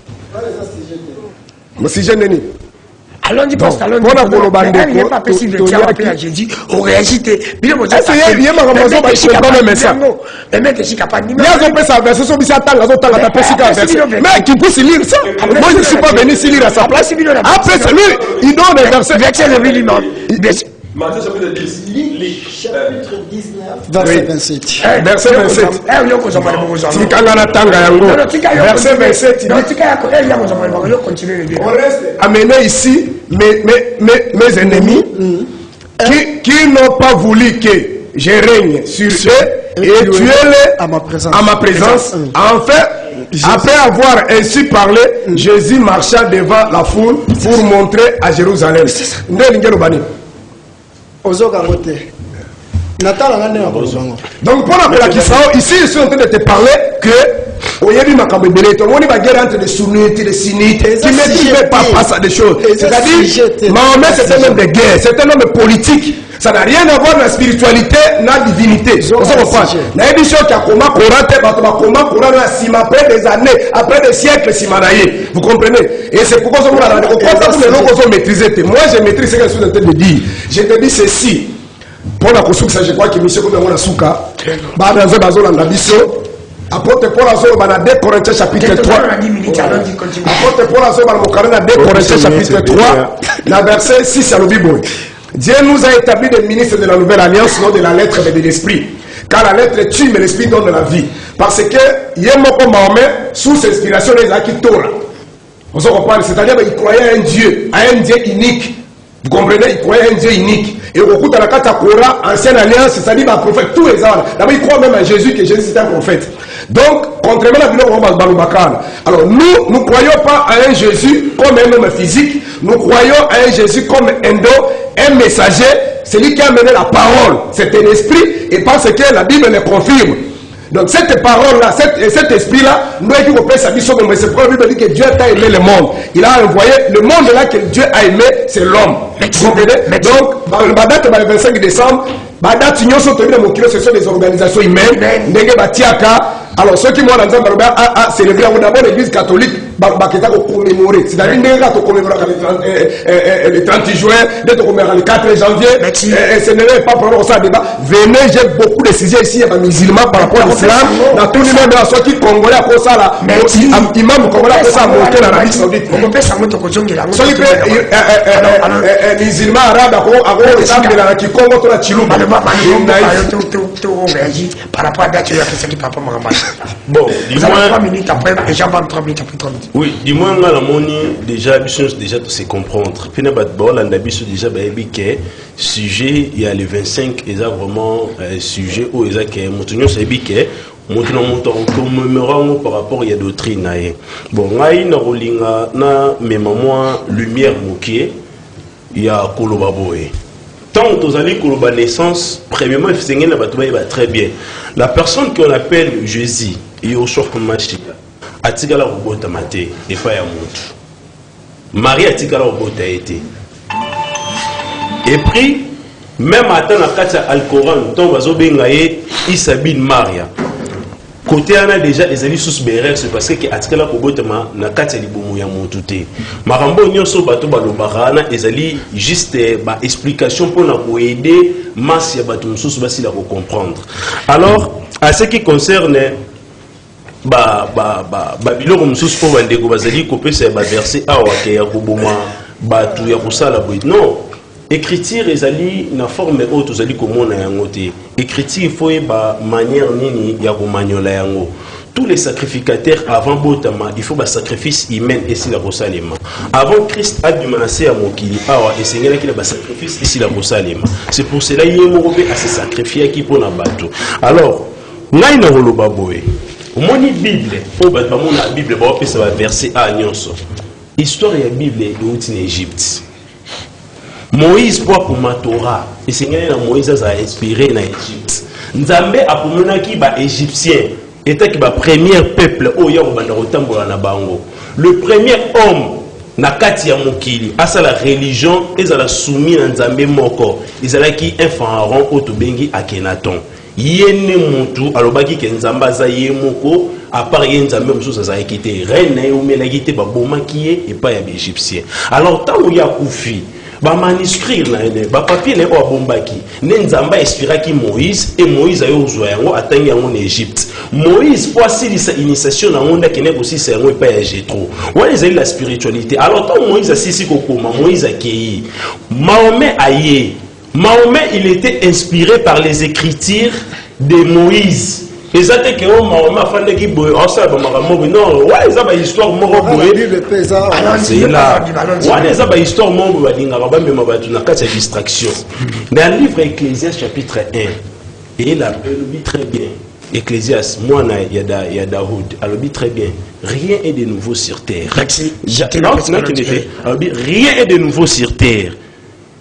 Speaker 4: Mais si je n'ai
Speaker 1: allons-y parce que allons-y il n'y a pas possible de dire à Jésus on réagit bien mon Dieu
Speaker 4: il y a ma ramazo ba je pas même ça
Speaker 1: mais mec si capable ni
Speaker 4: mais ils ont fait ça version so bisa tanga zo tanga ta pesika mais qui peut lire ça moi je ne suis pas venu lire à sa place après c'est lui il donne des versets
Speaker 1: verset le minimum
Speaker 3: Matthieu chapitre 10
Speaker 5: chapitre 19 verset 27
Speaker 4: verset 27 verset 27 on reste amené ici mes ennemis qui n'ont pas voulu que je règne sur eux et tuez-les à ma présence enfin après avoir ainsi parlé Jésus marcha devant la foule pour montrer à Jérusalem donc pour la Kisao, ici je suis en train de te parler que oyebi makambo ebele tomoni baguerre entre les sunnites et les sunnites qui ne maîtrisaient pas face à des choses. C'est-à-dire Mahomet c'était un homme de guerre, c'est un homme politique. Ça n'a rien à voir avec la spiritualité, la divinité. On se comprend. La édition qui a comment après des années, après des siècles, vous comprenez? Et c'est pourquoi on a maîtrisé. Moi, je maîtrise ce que je suis en train de dire. Je te dis ceci. Pour la construction, je crois que M. Koumé Souka, Badanzo Bazolanda Bisso, apporte pour la zone, 2 Corinthiens chapitre 3. Apporte pour la zone, 2 Corinthiens chapitre 3, la verset 6 à l'Obiboy. Dieu nous a établi des ministres de la nouvelle alliance, non de la lettre mais de l'esprit. Car la lettre tue, mais l'esprit donne la vie. Parce que Yemoko Mahomet, sous inspiration des Akitora. On se comprend, c'est-à-dire qu'il croyait à un Dieu unique. Vous comprenez, il croyait à un Dieu unique. Et au coup de la Katakora, ancienne alliance, c'est-à-dire un prophète, tous les ans. D'abord, il croit même à Jésus, que Jésus était un prophète. Donc, contrairement à la Bible, alors nous ne croyons pas à un Jésus comme un homme physique. Nous croyons à un Jésus comme un messager. C'est lui qui a amené la parole. C'est un esprit. Et parce que la Bible le confirme. Donc cette parole-là, cet esprit-là, nous avons compris sa mission, mais c'est pour la Bible dit que Dieu a aimé le monde. Il a envoyé le monde là que Dieu a aimé, c'est l'homme. Vous comprenez? Donc, la date le 25 décembre, la date ce sont des organisations humaines. Alors ceux qui m'ont célébré d'abord l'église catholique, commémorer. C'est-à-dire que commémorer le 30 juin, le 4 janvier, ce n'est pas pour ça débat. Venez, j'ai beaucoup de sujets ici, il y a des musulmans par rapport à l'islam. Dans tout le monde, ceux qui congolais à cause ça, imam congolais à cause ça, monté dans l'Arabie Saoudite. Ceux qui musulmans arabes, à cause de ça, qui congo la Chilou.
Speaker 1: Par rapport à la date, il y a qui par rapport à
Speaker 2: bon,
Speaker 1: dis-moi 3 minutes après, et j'en 3 minutes après 3 minutes.
Speaker 2: Oui, dis-moi, la moni, déjà, déjà, de se comprendre. Puis, déjà, que sujet, il y a le 25, il y a vraiment sujet où il y a que, commémorant par rapport à la doctrine. Bon, lumière moquée, il y a Kolobaboé. Tant que vous allez à la naissance, premièrement, très bien. La personne qu'on appelle Jésus, il y a au choc machi, a tigé la robota maté, et pas à montre. Marie a tigé la robota été. Et puis, même à temps, à Al-Coran, tant que vous avez Isabine Maria. Côté on a déjà les amis sous BRR, c'est parce que atikala kobotama na kati libomu ya motuté. Marambo nyonso bato balobara ezali juste ba explication pour na aider masse ya bato mususu basila ko comprendre. Alors, à ce qui concerne biloko mususu po bandeko bazali kopesa ba verset awa ke ya koboma bato ya kosala boy. Non. Écriture ezali na forme haute ozali komona yango te. Écriture faut ba manière nini ya komanyola yango. Tous les sacrificateurs avant botama, il faut ba sacrifice humain ici la rosalema. Avant Christ a dû menacer à mokili awa et seigneur qui ba sacrifice ici la rosalema. C'est pour cela il est à se sacrifier qui pour na bato. Alors, ngai na roloba boy. Moni Bible, o ba mona Bible ba opesa ba verset a nyonso. Histoire ya Bible de outi en Égypte. Moïse pour ma Torah et Seigneur Moïse a inspiré en Égypte. Nzambe a pomonaki ba égyptien était ki ba premier peuple oyo banda kotambola na bango. Le premier homme na kati ya mokili asa la religion ezala soumis na Nzambe moko. Ezalaki un pharaon otobengi Akhenaton. Yene mutu alobaki ke Nzambe za ye moko à part y Nzambe mususu azalaki te reine ou melaki te ba bomaki ye et pas ya égyptien. Alors tant où ya kufi ba manuscrit ba papier ne o bombaki Nzamba inspiraki Moïse et Moïse a yozwa yango atangi yango en Égypte. Moïse pour sa initiation na onda kene aussi c'est yango pas ya Jétro. Ouais les la spiritualité. Alors tant Moïse a sisi kokoma Moïse a kei Mahomet aye. Mahomet il était inspiré par les écritures de Moïse. Exactement que on m'a fait qui boy on ça non ouais ça ba histoire moko boy c'est là ouais ça ba histoire moko ba dinga ba même ba tuna kati distraction dans le livre Ecclésiaste chapitre 1 et là il dit très bien Ecclésiaste moi na ya Daoud elle dit très bien rien est de nouveau sur terre rien est de nouveau sur terre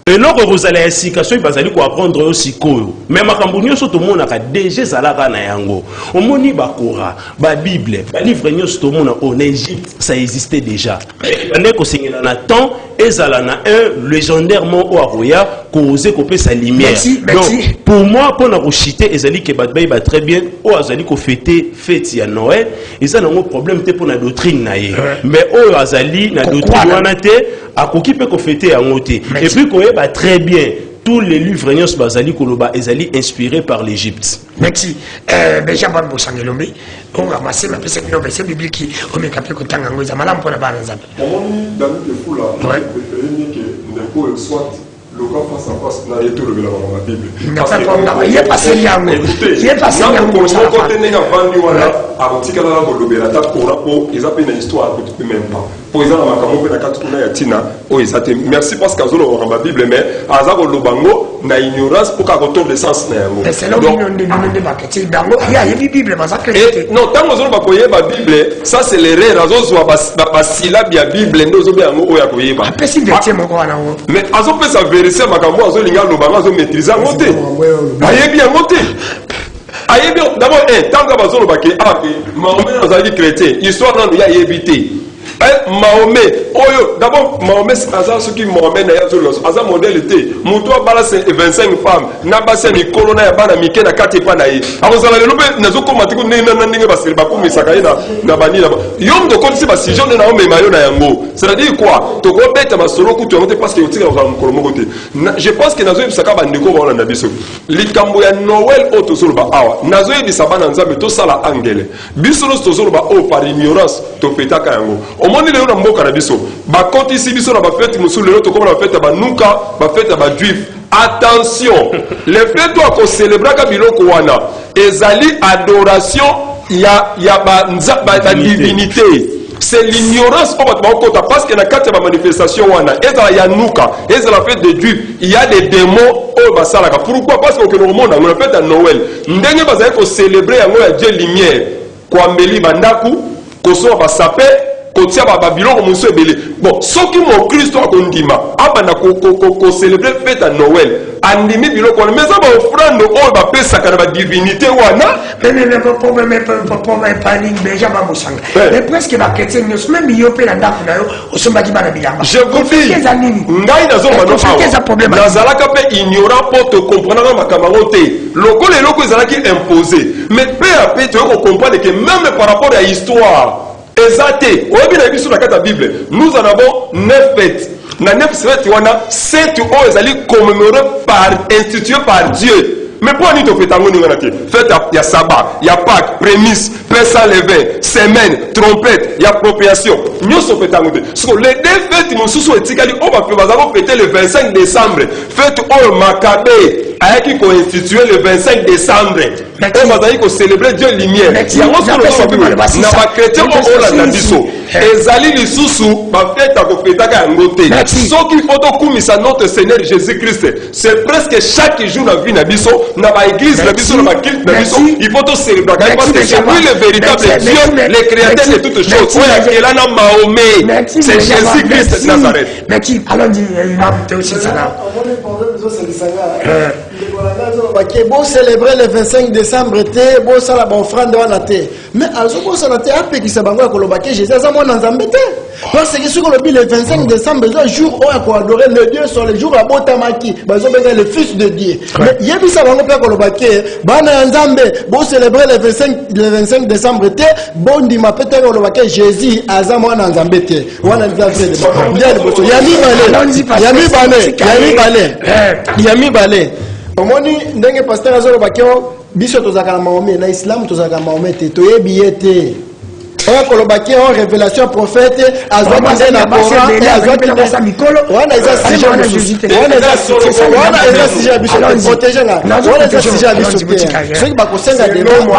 Speaker 2: Et là, vous allez apprendre aussi quoi. Mais ma cambonio tout le monde a déjà zalaka na yango. Au moni bakora, ba Bible, ba livre nyos tout le monde en Égypte, ça existait déjà. On est que Nathan et Zalana un légendairement au Aroya causé couper sa lumière. Donc pour moi pour na chiter ezali ke batbay ba très bien au azali ko fêter fête ya Noël, ils ont un problème te pour la doctrine na ye. Mais au azali na doctrine wana te akoki pe ko fêter ya ngote. Et puis ko ba très bien tous les livres Nyos Bazali Koloba ezali inspirés par l'Égypte.
Speaker 1: Merci. Benjamin Bosangelombe, on va ramasser ma petite verset biblique qui on met capé que tanga ngoza malam pour la banza.
Speaker 3: On dans le fou là, préféré que ne peut soit le cas face à face n'a été levé dans la Bible.
Speaker 1: Il est passé yango. Il est passé yango.
Speaker 3: Ça côté n'est pas vendu voilà, à botika là pour le ta pour rapport, ils appellent une histoire que tu même pas. Pour exemple, makambo pe na katukuna ya tina o ezate merci parce que azolo dans la Bible mais azako lobango na ignorance pour qu'à retourne le sens na yango.
Speaker 1: C'est là où on de bakati dango il y a une Bible mais ça que
Speaker 3: non tant azolo ba koyeba ba Bible ça c'est l'erreur azo ba syllabe ya Bible ndozo be yango o ya koyeba.
Speaker 1: Apesi verset moko wana ngo.
Speaker 3: Mais azo pe sa vérifier makambo azo linga lobango azo maîtriser ngote. Ayebi ngote. Ayebi d'abord tant que bazolo ba ke Mahomet azali chrétien histoire nan ya éviter. Mahomet, d'abord Mahomet c'est ce qui Mahomet n'a pas un modèle était Moutoua Bala c'est 25 femmes Nabasé Nikolo na Yabana Mike na Kate Panaï alors ça va le nazo komatiku n'inga basiri bakumi sakaye na bani là yom de konsi ba si jeune na o memayo na yango c'est-à-dire quoi to go beta masolo ku to monter parce que otika za mukolo mokote je pense que nazo bisaka ba ndeko ba na biso likambo ya Noël auto solo ba awa nazo yebisa bana nzambe to sala angele biso to solo ba o par ignorance to petaka yango moni leo na mboka na biso bakoti si biso na ba fête musulu leo to comme la fête ba nuka ba fête ba juif attention le fait toi ko célébrer ka biloko wana ezali adoration ya ba divinité c'est l'ignorance au batma parce que na kati ba manifestation wana ezala ya nuka ezala fête de juif il y a des démons au basalaka pourquoi parce que au monde on fête à Noël ndenge bazali ko célébrer yango ya Dieu lumière kwa mbeli bandaku ko so ba sapé kotia ba Babylone muso ebele bon soki mo Christ akondima abana ko célébrer fête à Noël andimi biloko mais ça ba offrande o ba pesa kana ba divinité wana
Speaker 1: mais problème panique déjà ba musanga mais presque ba chrétien même yo pe na ndako na yo osomba ki bana bilamba
Speaker 3: je vous dis ngai na zoma no hawa nazalaka pe ignorant pour te comprendre makambo te lokole loko ezalaki imposé mais peu à peu tu vas comprendre que même par rapport à l'histoire Exacté. Au Bible, nous en avons 9 fêtes. Na 9 fêtes, on a 7 commémorées instituées par Dieu. Mais pour nous, fête il y a sabbat, il y a Pâques, prémices, pain sans levain, semaine, trompette, il y a appropriation. Nous sommes fêtés. Les deux fêtes, nous sommes fêtés le 25 décembre. Fête au Maccabée, qui a institué le 25 décembre. On va célébrer Dieu lumière. Il y a un autre chrétien au Landiso. Ezali lisusu ba fête à kopetaka ngote. Ce qu'il faut kumisa notre Seigneur Jésus-Christ, c'est presque chaque jour na vie na biso, na ba église na biso, na ba culte na biso, il faut to célébrer parce que c'est lui le véritable Dieu, le créateur de toutes choses. Il a na Mahomet, c'est Jésus-Christ de Nazareth.
Speaker 1: Merci. Alors dit il aussi ça là.
Speaker 5: Bon célébrer le 25 décembre té, bon ça la offrande wana té. Mais azo ça na té apé qui sa bango ko lobaki Jésus ça moi nzambe té. Parce que sur le 25 décembre le jour où on adorer le Dieu sur le jour à Botamaki, bazo benga le fils de Dieu. Mais yebi sa bango pe ko lobaki bana nzambe bon célébrer le 25 décembre té, bon ndima pété ko lobaki Jésus aza moi nzambe té. Wana nzambe té. Yami balé. Omoni ndenge pasteur azolo bakio biso tozaka na Mahomet na Islam tozaka Mahomet te toyebi yete on kolobaki en révélation prophète azwa kinde na Coran et azwa kinde sa mikolo wana eza sujet wana eza sujet biso protéger na wana eza sujet biso ceux qui bakosenga de nom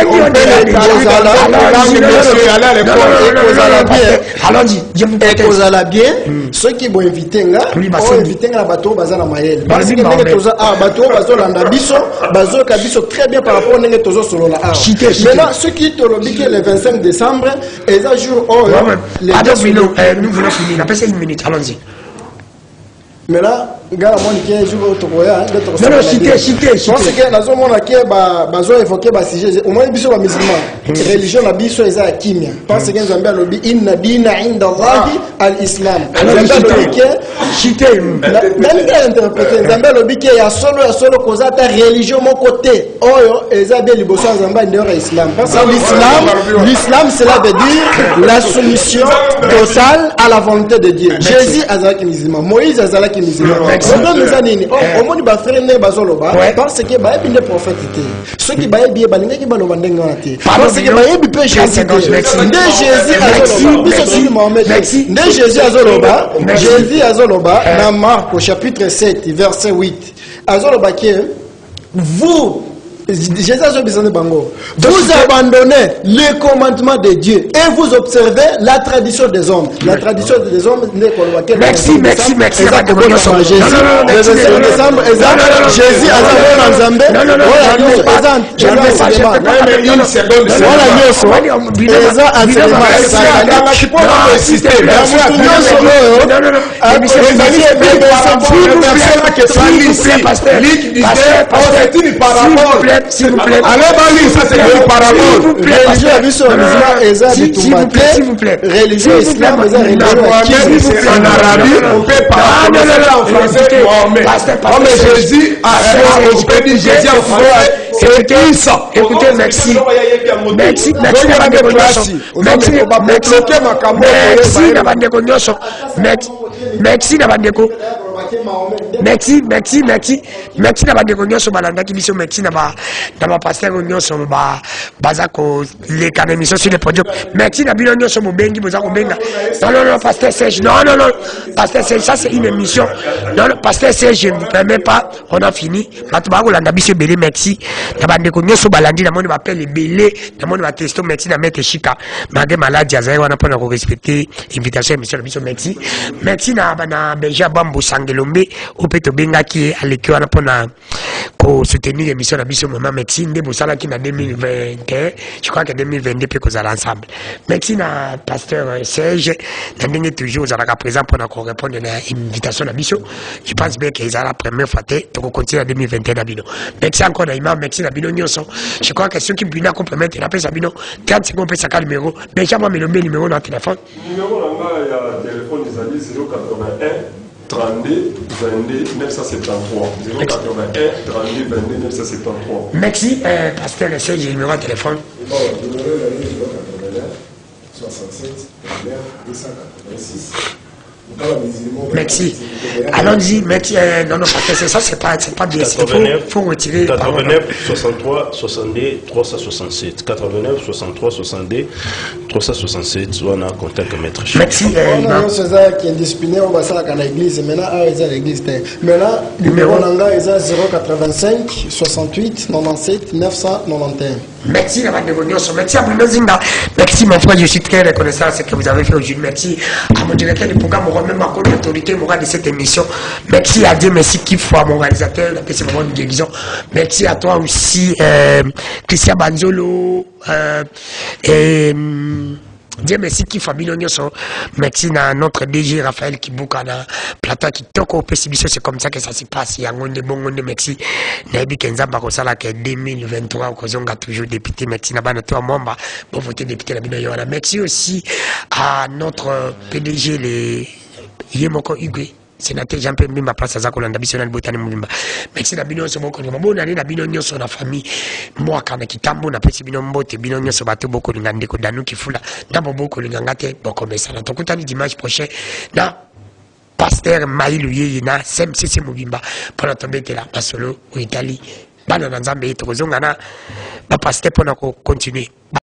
Speaker 5: kozala bien ceux qui vont inviter nga on inviter nga bato bazana mayele parce que ndenge toza bato bazolanda biso bazoka biso très bien par rapport ndenge tozo solola maintenant ceux qui tolobiki le 25 décembre et un jour
Speaker 1: nous voulons finir. On a passé une minute, allons-y.
Speaker 5: Mais là, ngala moni ke jour otokoya
Speaker 1: non cité
Speaker 5: parce que nazo mona ke bazo évoquer ba sujet au moins biso ba musulman religion na biso eza kimia parce que nzambe alobi inna dina inda allahi al-islam
Speaker 1: cité
Speaker 5: nani ka interpréter nzambe alobi ke ya solo koza ta religion mon côté oyo eza be liboso nzambe ndeur islam parce que l'islam cela veut dire la soumission totale à la volonté de Dieu. Jésus azalaki musulman, Moïse azalaki musulman. Problème eza nini? Omoni ba frère ne bazoloba parce que ba yebi ne prophète te. Ceux qui ba yebi balingaki baloba ndenge wana te. Parce que ba yebi pe Jésus te. Nde Jésus azoloba, biso sili Mohamed. Nde Jésus azoloba, Jésus azoloba na Marc au chapitre 7 verset 8. Azoloba que vous Jésus a besoin de bango. Vous abandonnez les commandements de Dieu et vous observez la tradition des hommes. La tradition des hommes n'est pas laquelle.
Speaker 1: Merci.
Speaker 5: Jésus a
Speaker 1: s'il vous plaît.
Speaker 4: Allez, Bali, ça c'est une parabole.
Speaker 5: Religion s'il vous plaît. Religion islam, religion
Speaker 4: en Arabie, on peut parler en français. Mais Jésus on peut dire Jésus en français. C'est ça.
Speaker 1: Écoutez, merci na bandeko nyonso balandaki biso merci na ba pasteur nyonso baza ko les émissions sur le podium merci na bino nyonso mobengi boza ko benga non pasteur Serge non pasteur Serge ça c'est une émission non pasteur Serge je ne vous permets pas on a fini bato ba ko landa biso belé merci na bandeko nyonso balandi na moni ba appelle belé na moni ba testo merci na maître Chika mage maladi azai wana pona ko respecter invitation émission biso merci na Benja Bambo Sangelombe au peto benga qui à l'équipe wana pona ko soutenir l'émission na biso maman merci nde bosala ki na 2021 je crois que 2022 peut causer ensemble merci na pasteur Serge na ndenge toujours za la présent pour ko répondre na invitation na biso je pense bien que ça la première fois to continuer en 2021 na bino merci encore na imam merci na bino nyonso je crois que ceux qui bina compromettre na pesa bino 30 secondes pesa ka numéro Benja moi me numéro na téléphone
Speaker 3: numéro là il y a téléphone des 081 32 22 973 081 32 22 973.
Speaker 1: Merci pasteur Serge, j'ai le numéro de téléphone.
Speaker 4: Bon, le numéro est 081 67 29 286.
Speaker 1: Merci. Allons-y, merci. Non, parce que ça, c'est pas bien. Il faut retirer.
Speaker 2: 89 63 62 367. 89 63 62 367. On a contact maître.
Speaker 1: Merci.
Speaker 5: César qui est discipliné, on va ça à l'église. Maintenant, l'église. Maintenant, numéro 085 68 97 991.
Speaker 1: Merci, merci à Bruno Zinga. Merci, mon frère, je suis très reconnaissant de ce que vous avez fait aujourd'hui. Merci à mon directeur du programme, même à l'autorité morale de cette émission. Merci à Dieu, merci Kifwa, mon réalisateur, c'est moment de guérison. Merci à toi aussi, Christian Banzolo, Dieu merci qui famille nyonso merci na notre DG Raphaël Kibuka na plateau qui toko pesibiso c'est comme ça que ça se passe yangonde bongonde merci na bi kenzamba ko sala que 2023 ko zonga toujours député merci na bana to momba pour voter député na bino yona merci aussi à notre PDG les Yemoko Hugues sénateur Jean-Pierre Mbimba place à Kolanda Bisonal Botani Mbimba merci na bino so boko na bona na bino nyonso na famille moi kana kitambo na pesi bino mbote bino nyonso bato boko lingande ko danu kifula na boko lingangate boko mesana tokutani dimanche prochain na pasteur Maïlou Yeyina SMCC Mbimba pour la tomber là basolo au Italie bana na nzambe to kozonga na ba pasteur pour na continuer